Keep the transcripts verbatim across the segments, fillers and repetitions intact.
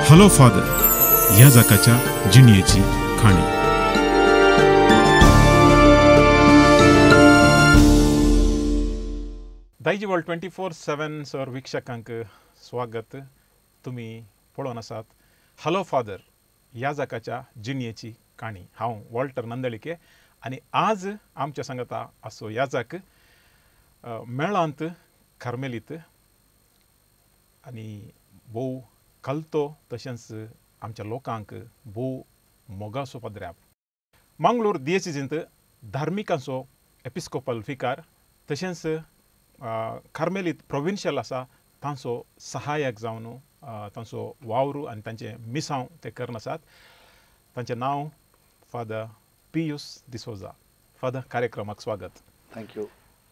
Hello father ह्या जाकाच्या जिणयेची खाणी. दायजीवर्ल्ड ट्वेंटी फोर सेवन सर वीक्षकांक स्वागत. तुम्ही पळोवन आसात हॅलो फादर ह्या जाकाच्या जिणयेची काणी. हांव वॉल्टर नंदळिके आनी आज आमच्या सांगता असो ह्या जाक मेळांत कार्मेलीत आनी भोव कलतो तशेंच आमच्या लोकांक भोव मोगासो पदऱ्याप. मंगळूर दियेसीजींत धार्मिकांचो एपिस्कोपल विकार तशेंच कार्मेलीत प्रोविन्शियल आसा तांचो सहाय्यक जावन तांचो वावर आनी तांचे मिसांव ते करन आसात. तांचें नांव फादर पियूस डिसोजा. फादर कार्यक्रमाक स्वागत. थँक्यू.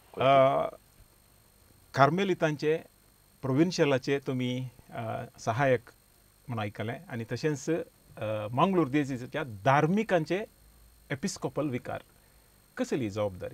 कार्मेलितांचे प्रोविन्शियलाचे तुमी सहाय्यक म्हणून आयकलें आनी तशेंच मंगळूर दियेसीच्या धार्मिकांचे एपिस्कोपल विकार. कसली जबाबदारी?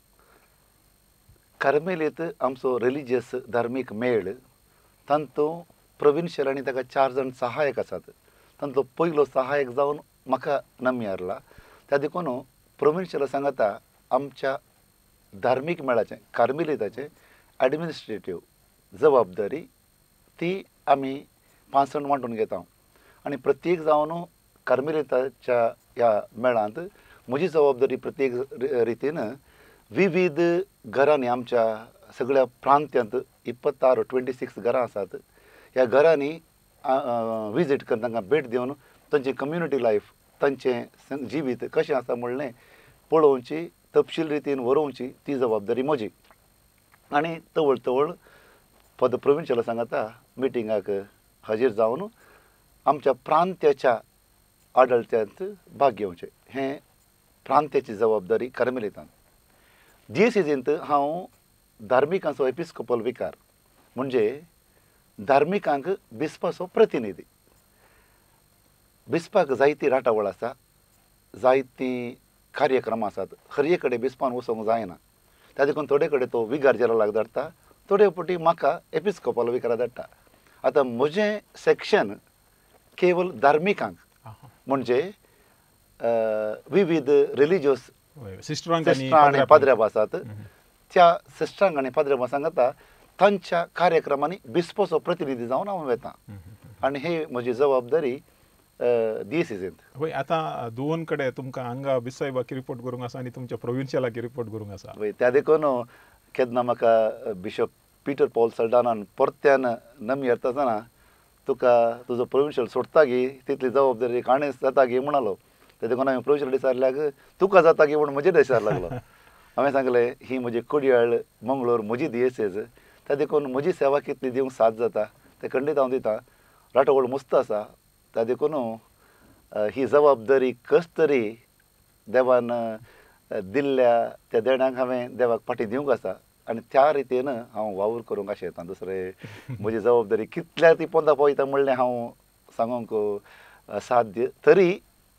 कार्मेलीत आमचो रिलिजियस धार्मीक मेळ तांतूं प्रोविन्शियल आनी ताका चार जाण सहाय्यक आसात. तांतलो पयलो सहाय्यक जावन म्हाका नमी हारला. त्या देखून प्रोविन्शियल सांगता आमच्या धार्मीक मेळाचें कार्मेलीताचें एडमिनिस्ट्रेटीव जबाबदारी ती आमी पांचण वांटून घेता. आनी प्रत्येक जावन कार्मेलीताच्या ह्या मेळांत म्हजी जबाबदारी प्रत्येक रितीन विविध घरांनी आमच्या सगळ्या प्रांत्यांत इपत्तार ट्वेंटी सिक्स घरां आसात. ह्या घरांनी विजीट करून तांकां भेट दिवन तांचे कम्युनिटी लायफ तांचें जिवीत कशें आसा म्हणलें पळोवची तपशील रितीन व्हरोवची ती जबाबदारी म्हजी. आनी तवळ तवळ फॉर प्रोविन्शियल सांगता मिटिंगाक हजीर जावन आमच्या प्रांत्याच्या आडळत्यांत भाग घेवचें हें प्रांत्याची जबाबदारी कार्मेलीतांत. दियेसीजींत हांव धार्मिकांचो एपिस्कोपल विकार म्हणजे धार्मिकांक बिस्पाचो प्रतिनिधी. बिस्पाक जायती राटावळ आसा, जायती कार्यक्रम आसात. हर एक कडेन बिस्पान वचोंक जायना. त्या देखून थोडे कडेन तो विगार जेलाक धाडटा, थोडे फावटी म्हाका एपिस्कोपल विकारा धाडटा. आतां म्हजें सेक्शन केवल धार्मिकांक म्हणजे विविध रिलिजियस सिस्टरांक आनी पाद्र्याप आसात. त्या सिस्टरांक आनी पाद्र्याप सांगता तांच्या कार्यक्रमांनी बिस्पोचो प्रतिनिधी जावन हांव वेता. आनी हे म्हजी जबाबदारी दियेसीजींत. होय. आतां दोन कडेन तुमकां हांगा बिसायबाक रिपोर्ट करूंक आसा आनी तुमच्या प्रोविन्शियलाक रिपोर्ट करूंक आसा. होय. त्या देखून केन्ना म्हाका बिशप पिटर पॉल सल्डानान परत्यान नमी येताना तुका तुजो प्रोविन्शियल सोडता गे तितली जबाबदारी काणें जाता गे म्हणलो. त्या देखून हांवें प्रोविन्शियल दिसारल्याक तुका जाता गे म्हणून म्हजे दिसार लागलो. हांवें सांगलें ही म्हजी कुडयाळ मंगळूर म्हजी दियेसीज. त्या देखून म्हजी सेवा कितली दिवंक साथ जाता तें खंडीत हांव दितां. राटोवळ मस्त आसा. त्या देखून ही जबाबदारी कस तरी देवान दिल्ल्या त्या देण्याक हांवें देवाक फाटीं दिवंक आसा आनी त्या रितीन हांव वावर करूंक अशें येता. दुसरें म्हजी जबाबदारी कितल्या ती पोंदा पळयता म्हणलें हांव सांगूंक साध्य. तरी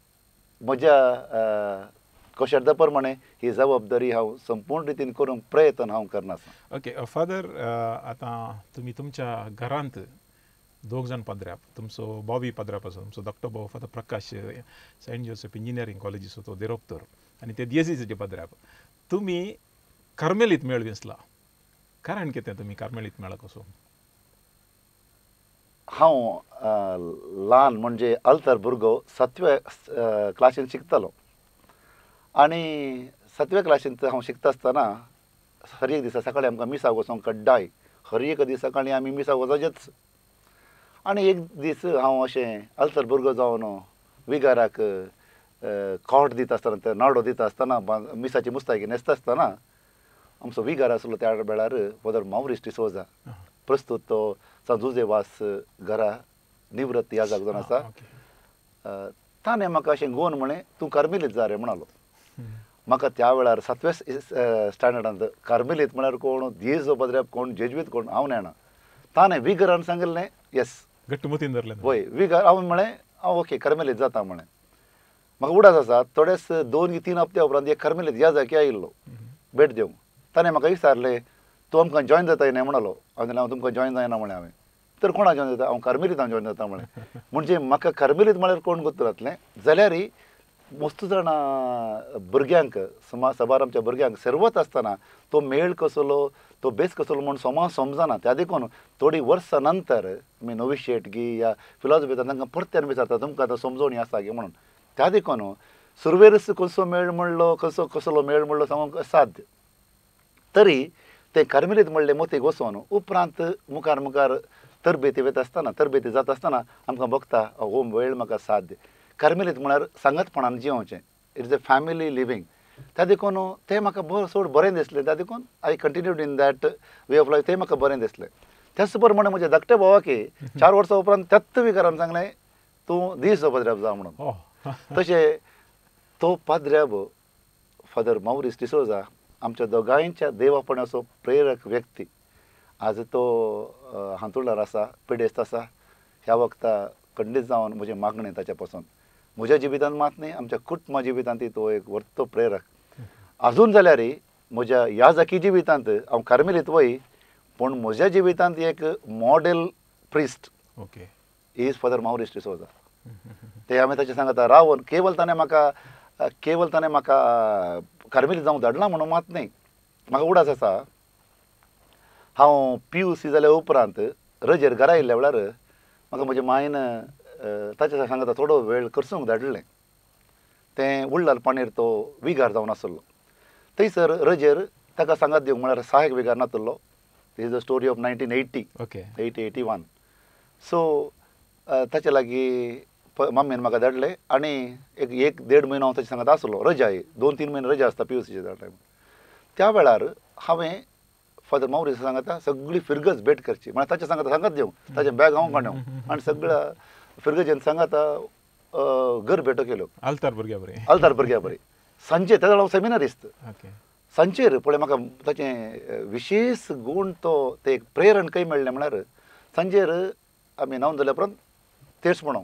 म्हज्या कशेरदा प्रमाणे ही जबाबदारी हांव संपूर्ण रितीन करूंक प्रयत्न हांव करनासा. ओके. फादर आतां तुमी तुमच्या घरांत दोग जाण पाद्र्याप, तुमचो बॉबी पाद्र्याप आसा, तुमचो धाकटो भाव father Prakash saint Joseph engineering कॉलेजीचो तो डिरेक्टर आनी ते दियेसीचे पाद्र्याप. तुमी कार्मेलीत मेळ दिसला. कारण कितें तुमी कार्मेलीत मेळाक वचूं? हांव ल्हान म्हणजे अल्तर भुरगो सातव्या क्लासीन शिकतालो आनी सातव्या क्लासीन हांव शिकता आसतना हर एक दिसा सकाळीं आमकां मिसाक वचोंक कड्डाय. हर एक दीस सकाळीं आमी मिसाक वचचेच. आनी एक दीस हांव अशें अल्तर भुरगो जावन विगाराक कोट दिता आसतना ते नाडो दिता आसतना मिसाची मुस्तायकी न्हेसता आसतना आमचो विगार आसलो त्या वेळार फादर माउरीस डिसोजा प्रस्तुत तो ड्झुजे वास घरा निवृत्त ह्या जागेन आसा. ताणें म्हाका अशें गोवन म्हळें तूं कार्मेलीत जा रे म्हणलो. म्हाका त्या वेळार सातव्या स्टँडर्डांत कार्मेलीत म्हळ्यार कोण, दियेचो पाद्र्याप कोण, जेजुवीत कोण हांव नेणा. ताणें विगारान सांगलें येस घट्टमुतीन धरलें. होय. विगार हांव म्हळें हांव ओके कार्मेलीत जाता म्हळें. म्हाका उडास आसा. थोडेच दोन की तीन हप्त्या उपरांत एक कार्मेलीत ह्या जाग्यार आयिल्लो भेट दिवंक. ताणें म्हाका विचारलें तूं आमकां जॉयन जाता न्हय म्हणलो. हांवें हांव तुमकां जॉयन जायना म्हळें. हांवें तर कोणा जॉइन जाता हांव कार्मेलीत जॉइन जाता म्हळें म्हणजे म्हाका कार्मेलीत म्हळ्यार कोण गुर्तुरातलें जाल्यार मस्त जाणां भुरग्यांक समा समारंभाच्या भुरग्यांक सर्वत आसतना तो मेळ कसलो तो बेस कसलो म्हूण सोमा समजना त्या देखून थोडी वर्सां नंतर आमी नोविशेट गी या फिलॉसॉफी तांकां परत्यान विचारता तुमकां आतां समजोणी आसा गे म्हणून त्या देखून सुरवेरस कसो मेळ म्हणलो कसो कसलो मेळ म्हणलो सांगूंक असाध्य तरी ते कार्मेलीत म्हणले मोतीक वचोन उपरांत मुखार मुखार तरबेती वयता आसतना तरबेती जाता आसतना आमकां बगता हो वेळ म्हाका साध्य कार्मेलीत म्हळ्यार सांगतपणान जिवचें इट्स अ फॅमिली लिवींग त्या देखून तें म्हाका बर चड बरें दिसलें त्या देखून I continued in that way of life तें म्हाका बरें दिसलें त्याच प्रमाणे म्हज्या धाकट्या भावाकी चार वर्सां उपरांत त्याच विकारान सांगलें तूं दिसो पाद्र्याब जा म्हणून तशें तो पाद्र्याब फादर माउरीस डिसोजा आमच्या दोगांयच्या देवापणाचो प्रेरक व्यक्ती आज तो हांतुरणार आसा पिडेस्त आसा ह्या वखता खंडीत जावन म्हजें मागणें ताच्या पासून म्हज्या जिवितांत मात न्ही आमच्या कुटुंबा जिवितांत तो एक व्हडलो प्रेरक अजून जाल्यार म्हज्या ह्या जाकी जिवितांत हांव कार्मेलीत वय पूण म्हज्या जिवितांत एक model priest okay is father Maurice D'Souza ते हांवें ताचे सांगता रावन केवल ताणें म्हाका केवल ताणें म्हाका कार्मेलीत जावंक धाडला म्हणून मात न्ही म्हाका उडास आसा हांव पियूस जाल्या उपरांत रजेर घरा आयिल्ल्या वेळार म्हाका म्हज्या मायन ताच्या सांगता थोडो वेळ करसूंक धाडलें तें उरलाल पाणीर तो विगार जावन आसलो थंयसर रजेर ताका सांगात दिवंक म्हळ्यार सहायक विगार नातलो is the story of nineteen eighty okay eighty eighty one so ताचे लागीं मम्मीन म्हाका धाडलें आनी एक एक देड म्हयनो हांव ताचे सांगात आसलो रजा दोन तीन म्हयने रजा आसता पियूसीचे त्या टायम त्या वेळार हांवें फादर माउरीस सांगता सगळी फिरगज भेट करची म्हळ्यार ताचे सांगता सांगात दिवं ताचें बॅग हांव काडूं आनी सगळ्या फिरगजेन सांगता घर भेटो केल्यो आल्तार भुरग्या बरें आल्तार भुरग्या बरें सांजे त्या हांव सेमिनारिस्ट ओके सांजेर पळय म्हाका ताचें विशेश गूण तो ते एक प्रेरण खंय मेळ्ळें म्हळ्यार सांजेर आमी न्हावन जाल्या उपरांत तेर्स म्हणूं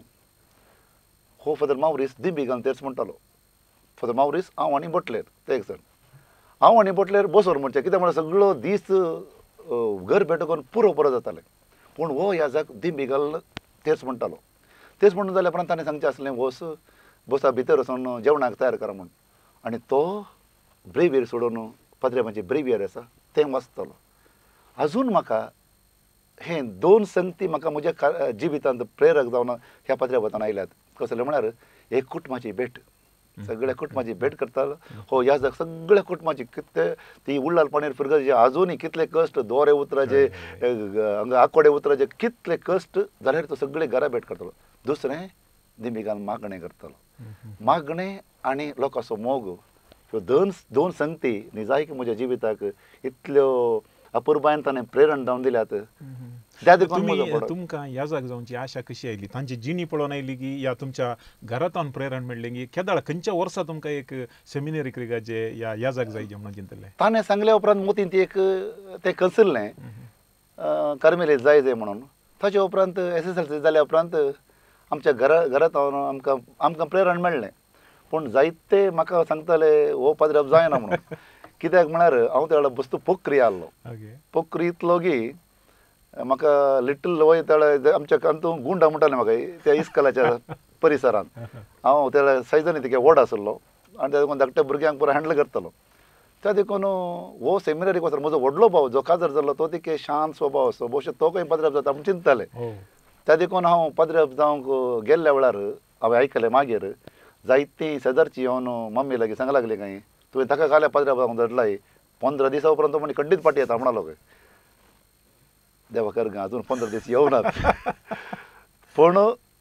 हो फादर माउरीस दिंबी घालून तेर्स म्हणटालो फादर माउरीस हांव आनी बोटलेर ते एक जण हांव आनी बोटलेर बसोर म्हणचें कित्याक म्हळ्यार सगळो दीस घर भेटो करून पुरो पुरो जातालें पूण हो ह्या जाग दिंबी घालून तेर्स म्हणटालो तेच म्हणून जाल्या उपरांत ताणें सांगचें आसलें वस बसा भितर वचून जेवणाक तयार करा म्हूण आनी तो ब्रेवियर सोडून पाद्र्याबाचें ब्रेवियर आसा तें वाचतलो अजून म्हाका हे दोन संगती म्हाका म्हज्या जिवितांत प्रेरक जावन ह्या पाद्र्याबातान आयल्यात कसले म्हळ्यार एक कुटुंबाची भेट सगळ्या कुटुंबाची भेट करतालो हो ह्या जाग सगळ्या कुटुंबाची कितले ती उरलाल पाणीर फिरगजे आजुनी कितले कश्ट दोरे उतराचे आकोडे उतराचे कितले कश्ट जाल्यार तो सगळे घरा भेट करतलो दुसरें दिंबिगाल मागणें करतलो मागणें आनी लोकांचो मोग ह्यो दोन दोन संगती निजायक म्हज्या जिविताक इतल्यो अपुर्बायेन ताणें प्रेरण जावन दिल्यात त्या देखून तुमकां ह्या जाग जावची आशा कशी आयली तांची जिणी पळोवन आयली की या तुमच्या घरांतल्यान प्रेरण मेळ्ळें की केदाळ खंयच्या वर्सा तुमकां एक सेमिनरी क्रिगाचे या ह्या जाग जायचे म्हणून चिंतलें ताणें सांगल्या उपरांत मोतीन ती एक तें कसल्लें कार्मेलीत जाय जाय म्हणून ताच्या उपरांत एस एस एल सी जाल्या उपरांत आमच्या घरा घरांत आमकां आमकां प्रेरण मेळ्ळें पूण जायते म्हाका सांगताले हो पाद्र्याब जायना म्हणून कित्याक म्हळ्यार हांव त्या वेळार बसतो पोखरी आसलो पोखरी इतलो की म्हाका लिटल वय त्या वेळार आमच्या कांतू गुंडा म्हणटाले म्हाका त्या इस्कॉलाच्या परिसरांत हांव त्या वेळार सायजानी तिके व्हड आसलो आनी त्या देखून धाकट्या भुरग्यांक पुरो हँडल करतालो त्या देखून हो सेमिनरीक वचून म्हजो व्हडलो भाव जो काजर जाल्लो तो तिके शांत स्वभाव असो भोवशे तो खंय पाद्र्याब जाता म्हूण चिंतताले त्या देखून हांव पाद्र्याब जावंक गेल्ल्या वेळार हांवें आयकलें मागीर जायतीं शेजारची येवन मम्मी लागीं सांगूंक लागली काय तुवें ताका घाल्या पाद्र्याब जावंक धाडलाय पंदरा दिसा उपरांत तो म्हणे खंडीत पाटी येता म्हणालो खंय देवा कर गा अजून पंदरा दीस येवनात पूण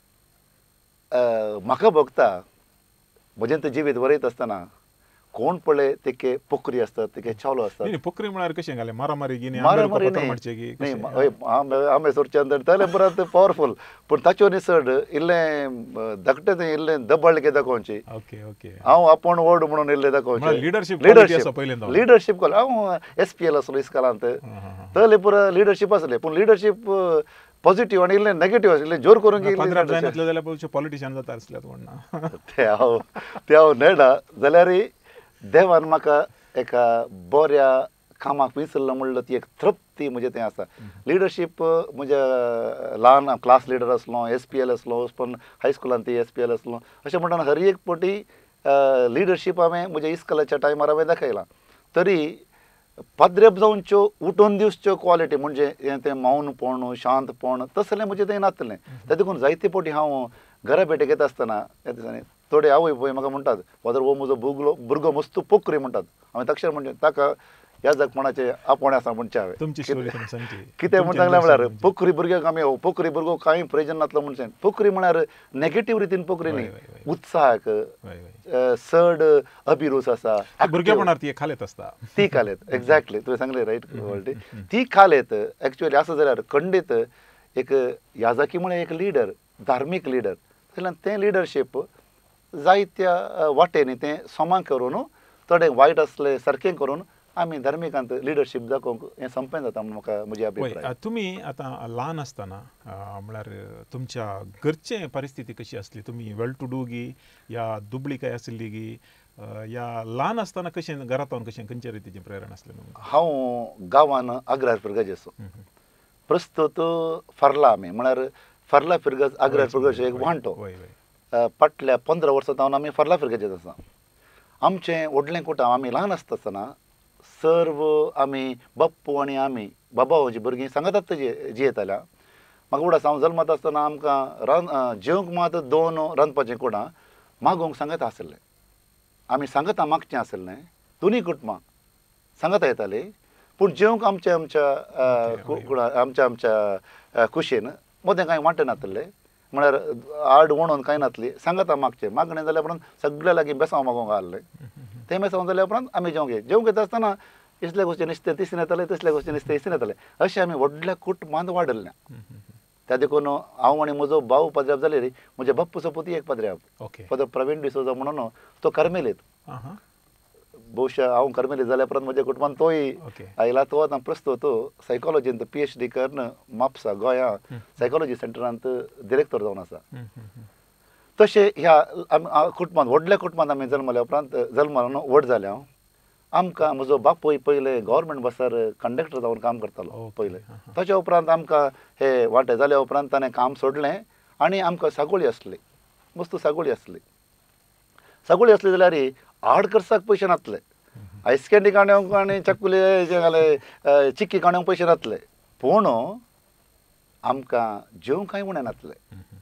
म्हाका भोगता म्हजें तें जिवीत वरयत आसतना कोण पळय तिके पोखरी आसतात तिके चावलो आसतात पोखरी म्हळ्यार कशें घालें मारामारी मारामारी न्ही आंबे सोरच्यान ताले परत पावरफूल पूण ताच्यो निसड इल्लें धाकटें तें इल्लें दबाळके दाखोवची हांव आपूण व्हड म्हणून इल्लें दाखोवचें लिडरशीप लिडरशीप लिडरशीप हांव एस पी एल आसलो इस्कालांत तले पुरो लिडरशीप आसलें पूण लिडरशीप पॉझिटिव्ह आनी इल्लें नेगेटिव्ह आसलें जोर करून पॉलिटिशियन जाता आसल्यात ते हांव ते हांव नेडा जाल्यार देवान म्हाका एका बऱ्या कामाक विसरलो म्हणलं ती एक तृप्ती म्हणजे तें आसा लिडरशीप म्हणजे ल्हान क्लास लिडर असलो एस पी एल असलो पण हायस्कुलान ती एस पी एल असलो अशें म्हणटाना हर एक पटी लिडरशीप हांवें म्हज्या इस्कॉलाच्या टायमार हांवें दाखयलां तरी पद्रेप जावनच्यो उठोवन दिवच्यो क्वॉलिटी म्हणजे तें मौनपण शांतपण तसलें म्हणजे तें नासलें त्या देखून जायते फावटी हांव घरा भेटेक येता आसतना त्या दिसांनी थोडे आवय पळय म्हाका म्हणटात फादर हो म्हजो भुगलो भुरगो मस्त पोखरी म्हणटात हांवें तक्षर म्हणजे ताका ह्या जगपणाचे आपोवणें आसा म्हणचे हांवें कितें म्हणटा लागलें म्हळ्यार पोखरी भुरग्याक आमी पोखरी भुरगो कांय प्रयोजन नासलो म्हणचें पोखरी म्हळ्यार नेगेटीव रितीन पोखरी न्ही उत्साहाक चड अभिरूच आसा भुरगेपणार ती खालेत आसता ती खालेत एक्झॅक्टली तुवें सांगलें रायट ती खालेत एक्चुअली आसा जाल्यार खंडीत एक याजाकी म्हळ्यार एक लिडर धार्मीक लिडर जाल्यार तें लिडरशीप जायत्या वाटेनी तें समान करून थोडें वायट आसलें सारकें करून आमी धार्मिकांत लिडरशीप दाखोवंक हें संपें जाता म्हूण म्हाका म्हजी अभिप्राय तुमी आतां ल्हान आसतना म्हळ्यार तुमच्या घरचे परिस्थिती कशी आसली तुमी वेल टू डू गी या दुबळी काय आसली गी या ल्हान आसतना कशें घरांत कशें खंयच्या रितीचें प्रेरण आसलें हांव गांवान अग्रार फिरगजेचो प्रस्तुत फर्ला आमी म्हळ्यार फर्ला फिरगज अग्रार फिरगज एक वांटो फाटल्या पंदरा वर्सां जावन आमी फर्ला फिरगजेत आसा आमचें व्हडलें कुटुंब आमी ल्हान आसता आसतना सर्व आमी बाप्पू आनी आमी बाबा जी भुरगीं सांगातात जियेताल्या म्हाका उडा हांव जल्मात आसतना आमकां रांद जेवंक मात दोन रांदपाचें कुडां मागोवंक सांगत आसलें आमी सांगता मागचें आसलें दोनूय कुटुंबां सांगता येतालीं पूण जेवंक आमच्या आमच्या कुडा आमच्या आमच्या कुशीन मोदें कांय वांटें नासलें म्हळ्यार आड वणोवन कांय नासली सांगता मागचें मागणें जाल्या उपरांत सगळ्या लागीं बेसांव मागोवंक आहलें तें बेसांव जाल्या उपरांत आमी जेवंक येत जेवंक येता आसतना इसले गोश्टी नुस्तें तिसरें येतालें तसले गोश्टी नुस्तें इसरें येतालें अशें आमी व्हडल्या कुटुंबांत वाडल्ल्या त्या देखून हांव आनी म्हजो भाव पद्र्याप जालेर म्हज्या बाप्पूचो पुती एक पद्र्याप फादर प्रवीण डिसोजा म्हणून तो कार्मेलीत भोवशा हांव कार्मेलीत जाल्या उपरांत म्हज्या कुटुंबान तोय आयला तो आतां प्रस्तुत सायकोलॉजींत पी एच डी करन म्हापसा गोंया सायकोलॉजी सेंटरांत डिरेक्टर जावन आसा तशें ह्या कुटुंबांत व्हडल्या कुटुंबांत आमी जल्मल्या उपरांत जल्मान व्हड जाल्या आमकां म्हजो बापूय पयलें गव्हर्मेंट बसार कंडक्टर जावन काम करतालो पयलें ताच्या उपरांत आमकां हे वांटे जाल्या उपरांत ताणें काम सोडलें आनी आमकां सागोळी आसली मस्त सागोळी आसली सागोळी आसली जाल्यार आड खर्चाक पयशे नासले आयस कँडी काडूंक आनी चकुले घाले चिक्की काडूंक पयशे नासले पूण आमकां जेवंक कांय उणें नासलें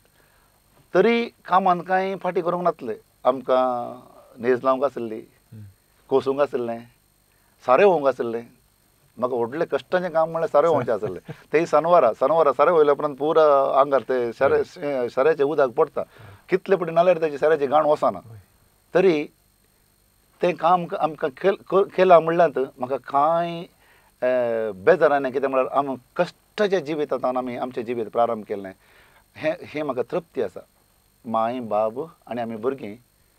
तरी कामान कांय फाटी करूंक नासलें आमकां न्हेज लावंक आसली कोसूंक आसलें सारें वोवंक आसलें म्हाका व्हडलें कश्टाचें काम म्हळ्यार सारें वोवचें आसलें तें सनवारा सनवारा सारें वयल्या उपरांत पुरा आंगार तें शेरे शेऱ्याचें उदक पडटा कितले पटी नाल्यार तेची शेऱ्याची घाण वचना तरी तें काम आमकां केलां म्हणल्यार म्हाका कांय बेजार जायना कित्याक म्हळ्यार आमी कश्टाच्या जिवितांत आमी आमचें जिवीत प्रारंभ केल्लें हें हें म्हाका तृप्ती आसा माय बाब आनी आमी भुरगीं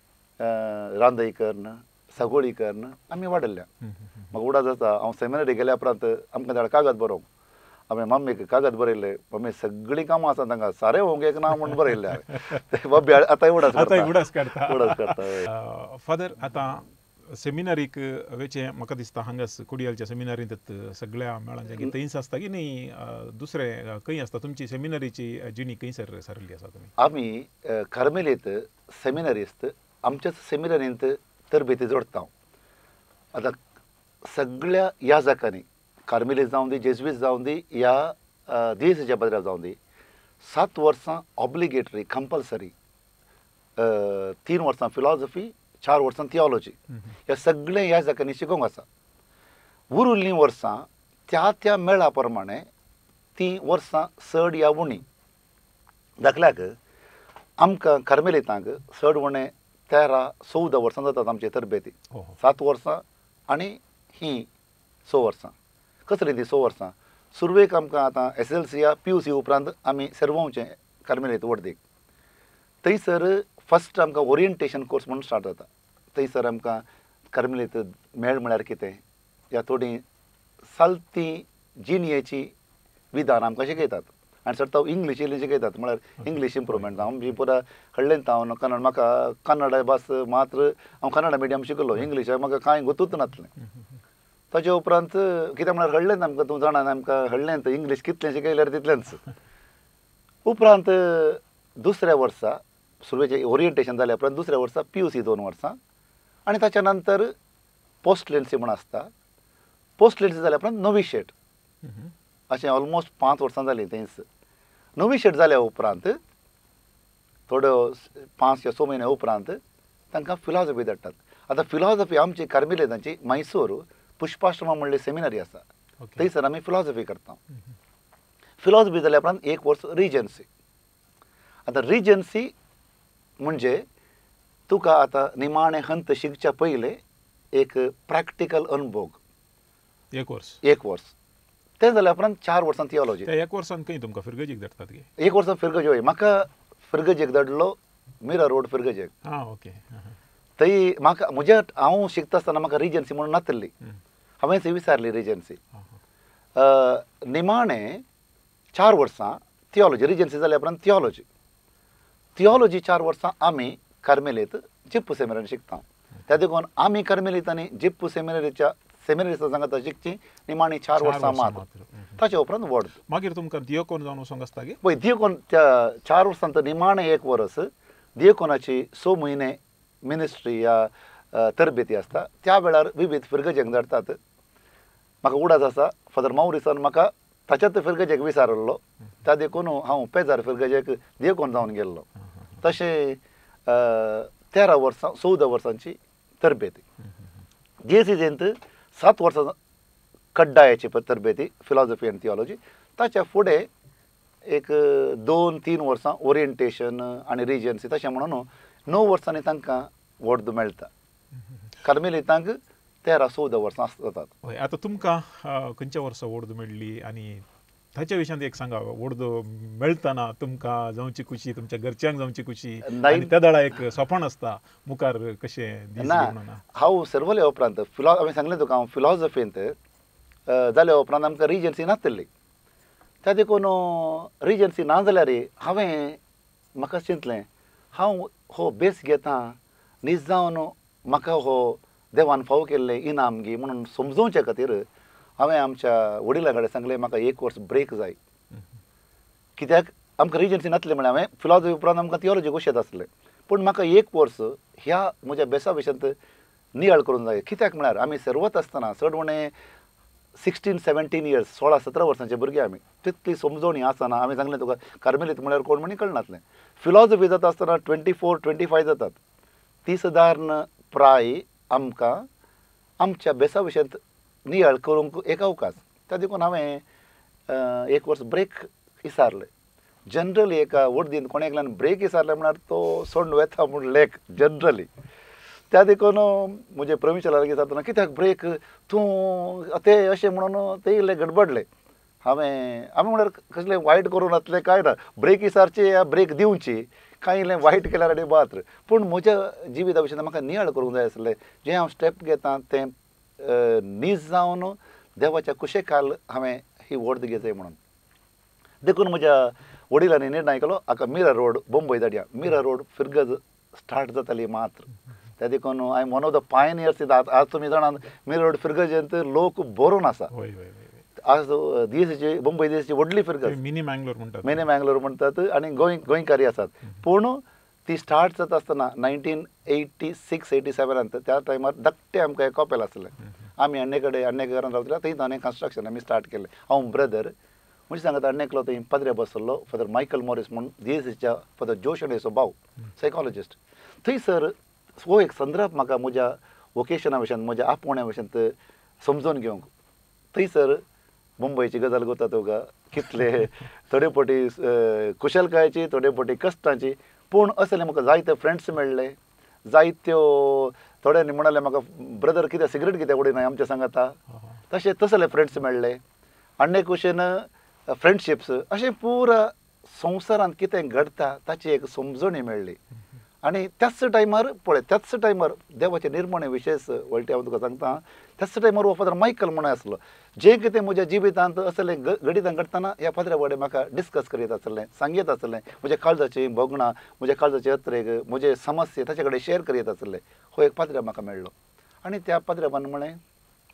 रांदय करन सागोळी करन आमी वाडल्ल्या म्हाका उडा जाता हांव सेमिनरी गेल्या उपरांत आमकां धाड कागद बरोवंक हांवें मम्मीक कागद बरयले मम्मी सगळीं कामां आसा तांकां सारें होंक एक ना म्हूण बरयल्लें हांवें मम्मी आतांय उडास उडास काडटा उडास काडटा फादर आतां सेमिनारीक वेचें म्हाका दिसता हांगास कुडियालच्या सेमिनारींत सगळ्या मेळांच्या थंयच आसता की न्ही दुसरें खंय आसता तुमची सेमिनारीची जिणी खंयसर सरली आसा तुमी आमी कार्मेलीत सेमिनारिस्ट आमच्याच सेमिनारींत तरबेती जोडटा आतां सगळ्या ह्या जाकांनी कार्मेलीत जावं दी जेजुईत जावं दी ह्या दियेसीच्या पदरार जावं दी सात वर्सां ऑब्लिगेटरी कंपल्सरी तीन वर्सां फिलॉसॉफी चार वर्सां थियोलॉजी ह्या सगळें ह्या जाकांनी शिकोवंक आसा उरिल्लीं वर्सां त्या त्या मेळा प्रमाणे तीं वर्सां चड या उणी दाखल्याक आमकां कार्मेलीतांक चड उणें तेरा चवदा वर्सां जातात आमचे तरबेती सात वर्सां आनी ही स वर्सां कसली ती स वर्सां सुरवेक आमकां आतां एस एल सी या पियूस उपरांत आमी सेर्वांवचें कार्मेलीत वर्देक थंयसर फस्ट आमकां ओरिएंटेशन कोर्स म्हणून स्टार्ट जाता थंयसर आमकां कार्मेलीत मेळ म्हळ्यार कितें ह्या थोडीं सालती जिणयेची विधान आमकां शिकयतात आनी सरता इंग्लिशींतली शिकयतात म्हळ्यार इंग्लीश इम्प्रुवमेंट आमची पुरा हडलेंत हांव कन्नड म्हाका कन्नड भास मात्र हांव कन्नड मिडियम शिकलो इंग्लीश म्हाका कांय गुतूच नासलें ताचे उपरांत कित्याक म्हळ्यार हडलें आमकां तूं जाणा आमकां हडलें इंग्लीश कितलें शिकयल्यार तितलेंच उपरांत दुसऱ्या वर्सा सुरवेचें ओरिएंटेशन जाल्या उपरांत दुसऱ्या वर्सा पियूस ही दोन वर्सां आनी ताच्या नंतर पोस्ट लेन्सी म्हण आसता पोस्ट लेन्सी जाल्या उपरांत नोविशेट अशें ऑलमोस्ट पांच वर्सां जालीं थंयच नोविशेट जाल्या उपरांत थोड्यो पांच या स म्हयन्या उपरांत तांकां फिलॉसॉफी धाडटात आतां फिलॉसॉफी आमची कार्मेलितांची मैसूर पुष्पाश्रमा म्हणले सेमिनरी आसा थंयसर आमी फिलॉसॉफी करता फिलॉसॉफी जाल्या उपरांत एक वर्स रिजन्सी आतां रिजन्सी म्हणजे तुका आतां निमाणें हंत शिकच्या पयलें एक प्रॅक्टिकल अनुभव एक वर्स एक वर्स तें जाल्या उपरांत चार वर्सां थियोलॉजी एक वर्सान खंय तुमकां फिरगजीक धाडटात गे एक वर्सां फिरगजी हय म्हाका फिरगजेक धाडलो मिरा रोड फिरगजेक हां ओके थंय म्हाका म्हज्या हांव शिकता आसतना म्हाका रिजन्सी म्हणून नासली हांवें थंय विचारली रिजन्सी निमाणें चार वर्सां थियोलॉजी रिजन्सी जाल्या उपरांत थियोलॉजी थियोलॉजी चार वर्सां आमी कार्मेलीत जिप्पू सेमिनारीन शिकता त्या देखून आमी कार्मेलीतांनी जिप्पू सेमिनारीच्या सेमिनारिस्टां सांगता शिकची निमाणी चार वर्सां मात ताच्या उपरांत व्हड मागीर तुमकां दियोकोन जावन वचोंक आसता गे पळय दियोकोन त्या चार वर्सांत निमाणें एक वर्स दियोकोनाची स म्हयने मिनिस्ट्री या तरबेती आसता त्या वेळार विविध फिरगजेक धाडटात म्हाका उडास आसा फादर माउरिसान म्हाका ताच्याच फिरगजेक विचारल्लो त्या देखून हांव पेजार फिरगजेक दियोकोन जावन गेल्लो तशें तेरा वर्सां चवदा वर्सांची तरबेती जेसीजेंत सात वर्सां कड्डायाची तरबेती फिलॉसॉफी आनी थियोलॉजी ताच्या फुडें एक दोन तीन वर्सां ओरिएंटेशन आनी रिजन्सी तशें म्हणून णव वर्सांनी तांकां व्हड मेळटा कार्मेलितांक तेरा चवदा वर्सां जातात हय आतां तुमकां खंयच्या वर्सा व्हड मेळ्ळी आनी ताच्या विशयान एक सांगा व्हड मेळटना तुमकां जावची खुशी तुमच्या घरच्यांक जावची खुशी आनी त्या दाडा एक सोपण आसता मुखार कशें ना हांव सर्वले उपरांत फिलॉ हांवें सांगलें तुका हांव फिलॉसॉफींत जाल्या उपरांत आमकां रिजन्सी नासतली त्या देखून रिजन्सी ना जाल्यार हांवें म्हाका चिंतलें हांव हो बेस घेता न्हीज जावन म्हाका हो देवान फावो केल्लें इनाम गी म्हणून समजोवचे खातीर हांवें आमच्या वडिलां कडेन सांगलें म्हाका एक वर्स ब्रेक जाय कित्याक आमकां रिजन्सी नासलें म्हळ्यार हांवें फिलॉसॉफी उपरांत आमकां थियोलॉजी कशेंच आसलें पूण म्हाका एक वर्स ह्या म्हज्या बेसा विशयांत नियाळ करूंक जाय कित्याक म्हळ्यार आमी सर्वत आसतना चड म्हणे सिक्स्टीन सेव्हन्टीन इयर्स सोळा सतरा वर्सांचे भुरगे आमी तितली समजोणी आसना आमी सांगलें तुका कार्मेलीत म्हळ्यार कोण म्हणी कळनासलें फिलॉसॉफी जाता आसतना ट्वेंटी फोर ट्वेंटी फायव जातात ती सादारण प्राय आमकां आमच्या बेसा विशयांत नियाळ करूंक एक अवकाश त्या देखून हांवें एक वर्स ब्रेक विचारलें जनरली एका वर्दीन कोणे एकल्यान ब्रेक विचारलें म्हळ्यार तो सोंड वेता म्हूण लेख जनरली त्या देखून म्हजे प्रवीणशाला विचारतना कित्याक ब्रेक तूं तें अशें म्हणून ते इल्लें गडबडलें हांवें हांवें म्हळ्यार कसलें वायट करून वतलें कांय ना ब्रेक विचारची या ब्रेक दिवची कांय इल्लें वायट केल्यार आनी बात्र पूण म्हज्या जिविता विशयान म्हाका नियाळ करूंक जाय आसलें जें हांव स्टेप घेता तें नीज जावन देवाच्या कुशेकाल हांवें ही व्हड घेतली म्हणून देखून म्हज्या वडिलांनी निर्णय केलो हाका मिरा रोड मुंबय धाडया मिरा रोड फिरगज स्टार्ट जाताली मात्र त्या देखून I am one of the pioneers आज तुमी जाणात मिरा रोड फिरगजेंत लोक भरून आसा आज दिसाची मुंबय दिसाची व्हडली फिरगज मिनी मँगलोर म्हणटात मिनी मँगलोर म्हणटात आनी गोंय गोंयकारी आसात पूण ती स्टार्ट जाता आसतना नायन्टीन एटी सिक्स एटी सेवनांत त्या टायमार धाकटें आमकां एक कॉपेल आसलें आमी अण्णे कडेन अण्णे घरान रावतले थंय ताणें कन्स्ट्रक्शन आमी स्टार्ट केलें हांव ब्रदर म्हणजे सांगता अण्णेकलो थंय पदऱ्या बसल्लो फादर मायकल मॉरीस म्हणून दिएसीच्या फादर जोश अडेचो भाव सायकॉलॉजिस्ट थंयसर हो एक संदर्भ म्हाका म्हज्या वोकेशना विशयान म्हज्या आपोवण्या विशयान समजून घेवंक थंयसर मुंबयची गजाल करता तुका कितले थोडे फावटी कुशलकायेची थोडे फावटी कश्टांची पूण असले म्हाका जायते फ्रेंड्स मेळ्ळे जायत्यो थोड्यांनी म्हणलें म्हाका ब्रदर कितें सिगरेट कित्याक उडयनाय आमच्या सांगाता तशें तसले फ्रेंड्स मेळ्ळे आनी कुशेन फ्रेंडशिप्स अशें पुरा संवसारांत कितें घडटा ताची एक समजणी मेळ्ळी आनी त्याच टायमार पळय त्याच टायमार देवाचे निर्मणे विशेश वळटी हांव तुका सांगता त्याच टायमार हो फादर मायकल म्हणून आसलो जें कितें म्हज्या जिवितांत असलें घडितां घडटना ह्या फादरा कडेन म्हाका डिस्कस करीत आसलें सांगीत आसलें म्हज्या काळजाची भोगणां म्हज्या काळजाचे अत्रेक म्हजे समस्या ताचे कडेन शेअर करीत आसलें हो एक पाद्र्या म्हाका मेळ्ळो आनी त्या पाद्र्याबान म्हळें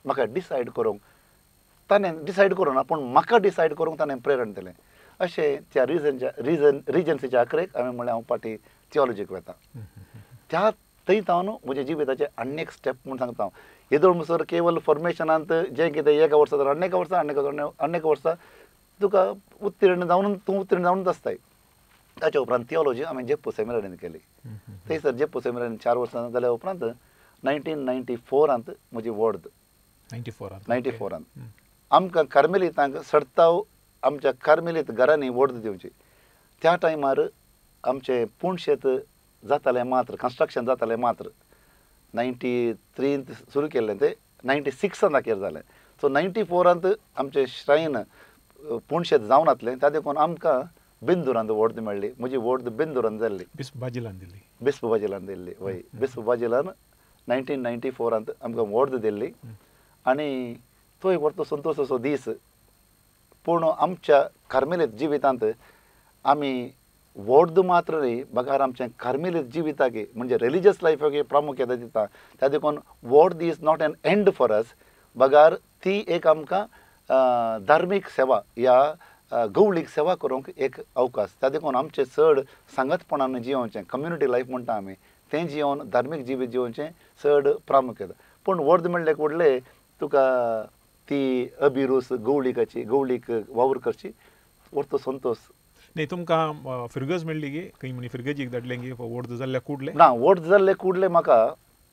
म्हाका डिसायड करूंक ताणें डिसायड करूं ना पूण म्हाका डिसायड करूंक ताणें प्रेरण दिलें अशें त्या रिजनच्या रिजन रिजन्सीच्या अकरेक हांवें म्हणलें हांव फाटीं थियोलॉजीक वता त्या थंय तावन म्हज्या जिविताचें आनी एक स्टेप म्हूण सांगता हांव येदोळ म्हणसर केवल फॉर्मेशनांत जें कितें एका वर्सा तर आनी एका वर्सा आनी एका आनी एका वर्सा तुका उत्तीर्ण जावन तूं उत्तीर्ण जावनूच आसताय ताच्या उपरांत थियोलॉजी हांवें जेप्पो सेमिनारींत केली थंयसर जेप्पो सेमिनारींत चार वर्सां जाल्या उपरांत नायन्टीन नायन्टी फोरांत म्हजी वर्द नायन्टी फोरांत नायन्टी फोरांत आमकां कार्मेलीतांक सडताव आमच्या कार्मेलीत घरांनी वर्द दिवची त्या टायमार आमचें पूण शेत जातालें मात्र कन्स्ट्रक्शन जातालें मात्र नायन्टी थ्रींत सुरू केल्लें तें नायन्टी सिक्सान अखेर जालें सो नायन्टी फोरांत आमचें श्रायन पूण शेत जावन जातलें त्या देखून आमकां बिंदुरांत वर्द मेळ्ळी म्हजी वर्द बिंदुरांत जाल्ली बिस्प बाजिलान दिल्ली बिस्प बाजिलान दिल्ली वय बिस्प बाजिलान नायन्टीन नायन्टी फोरांत आमकां वर्द दिल्ली आनी तो एक व्हरतो संतोश असो दीस पूण आमच्या कार्मेलीत जिवितांत आमी वर्द मात्र न्ही बगार आमचें कार्मेलीत जिविताक म्हणजे रिलिजियस लायफाक प्रामुख्यता दिता त्या देखून word is not an end for us बगार ती एक आमकां धार्मीक सेवा ह्या गवळीक सेवा करूंक एक अवकाश त्या देखून आमचें चड सांगतपणान जियोवचें कम्युनिटी लायफ म्हणटा आमी तें जियोवन धार्मीक जिवीत जियोवचें चड प्रामुख्यता पूण वर्द म्हणलें फुडलें तुका ती अभिरूस गवळीकाची गवळीक वावर करची व्हरतो संतोश न्ही तुमकां फिरगज मेळ्ळी गे खंय म्हणी फिरगजीक धाडलें गे वर्द जाल्ल्या कुडले ना वर्द जाल्ले कुडले म्हाका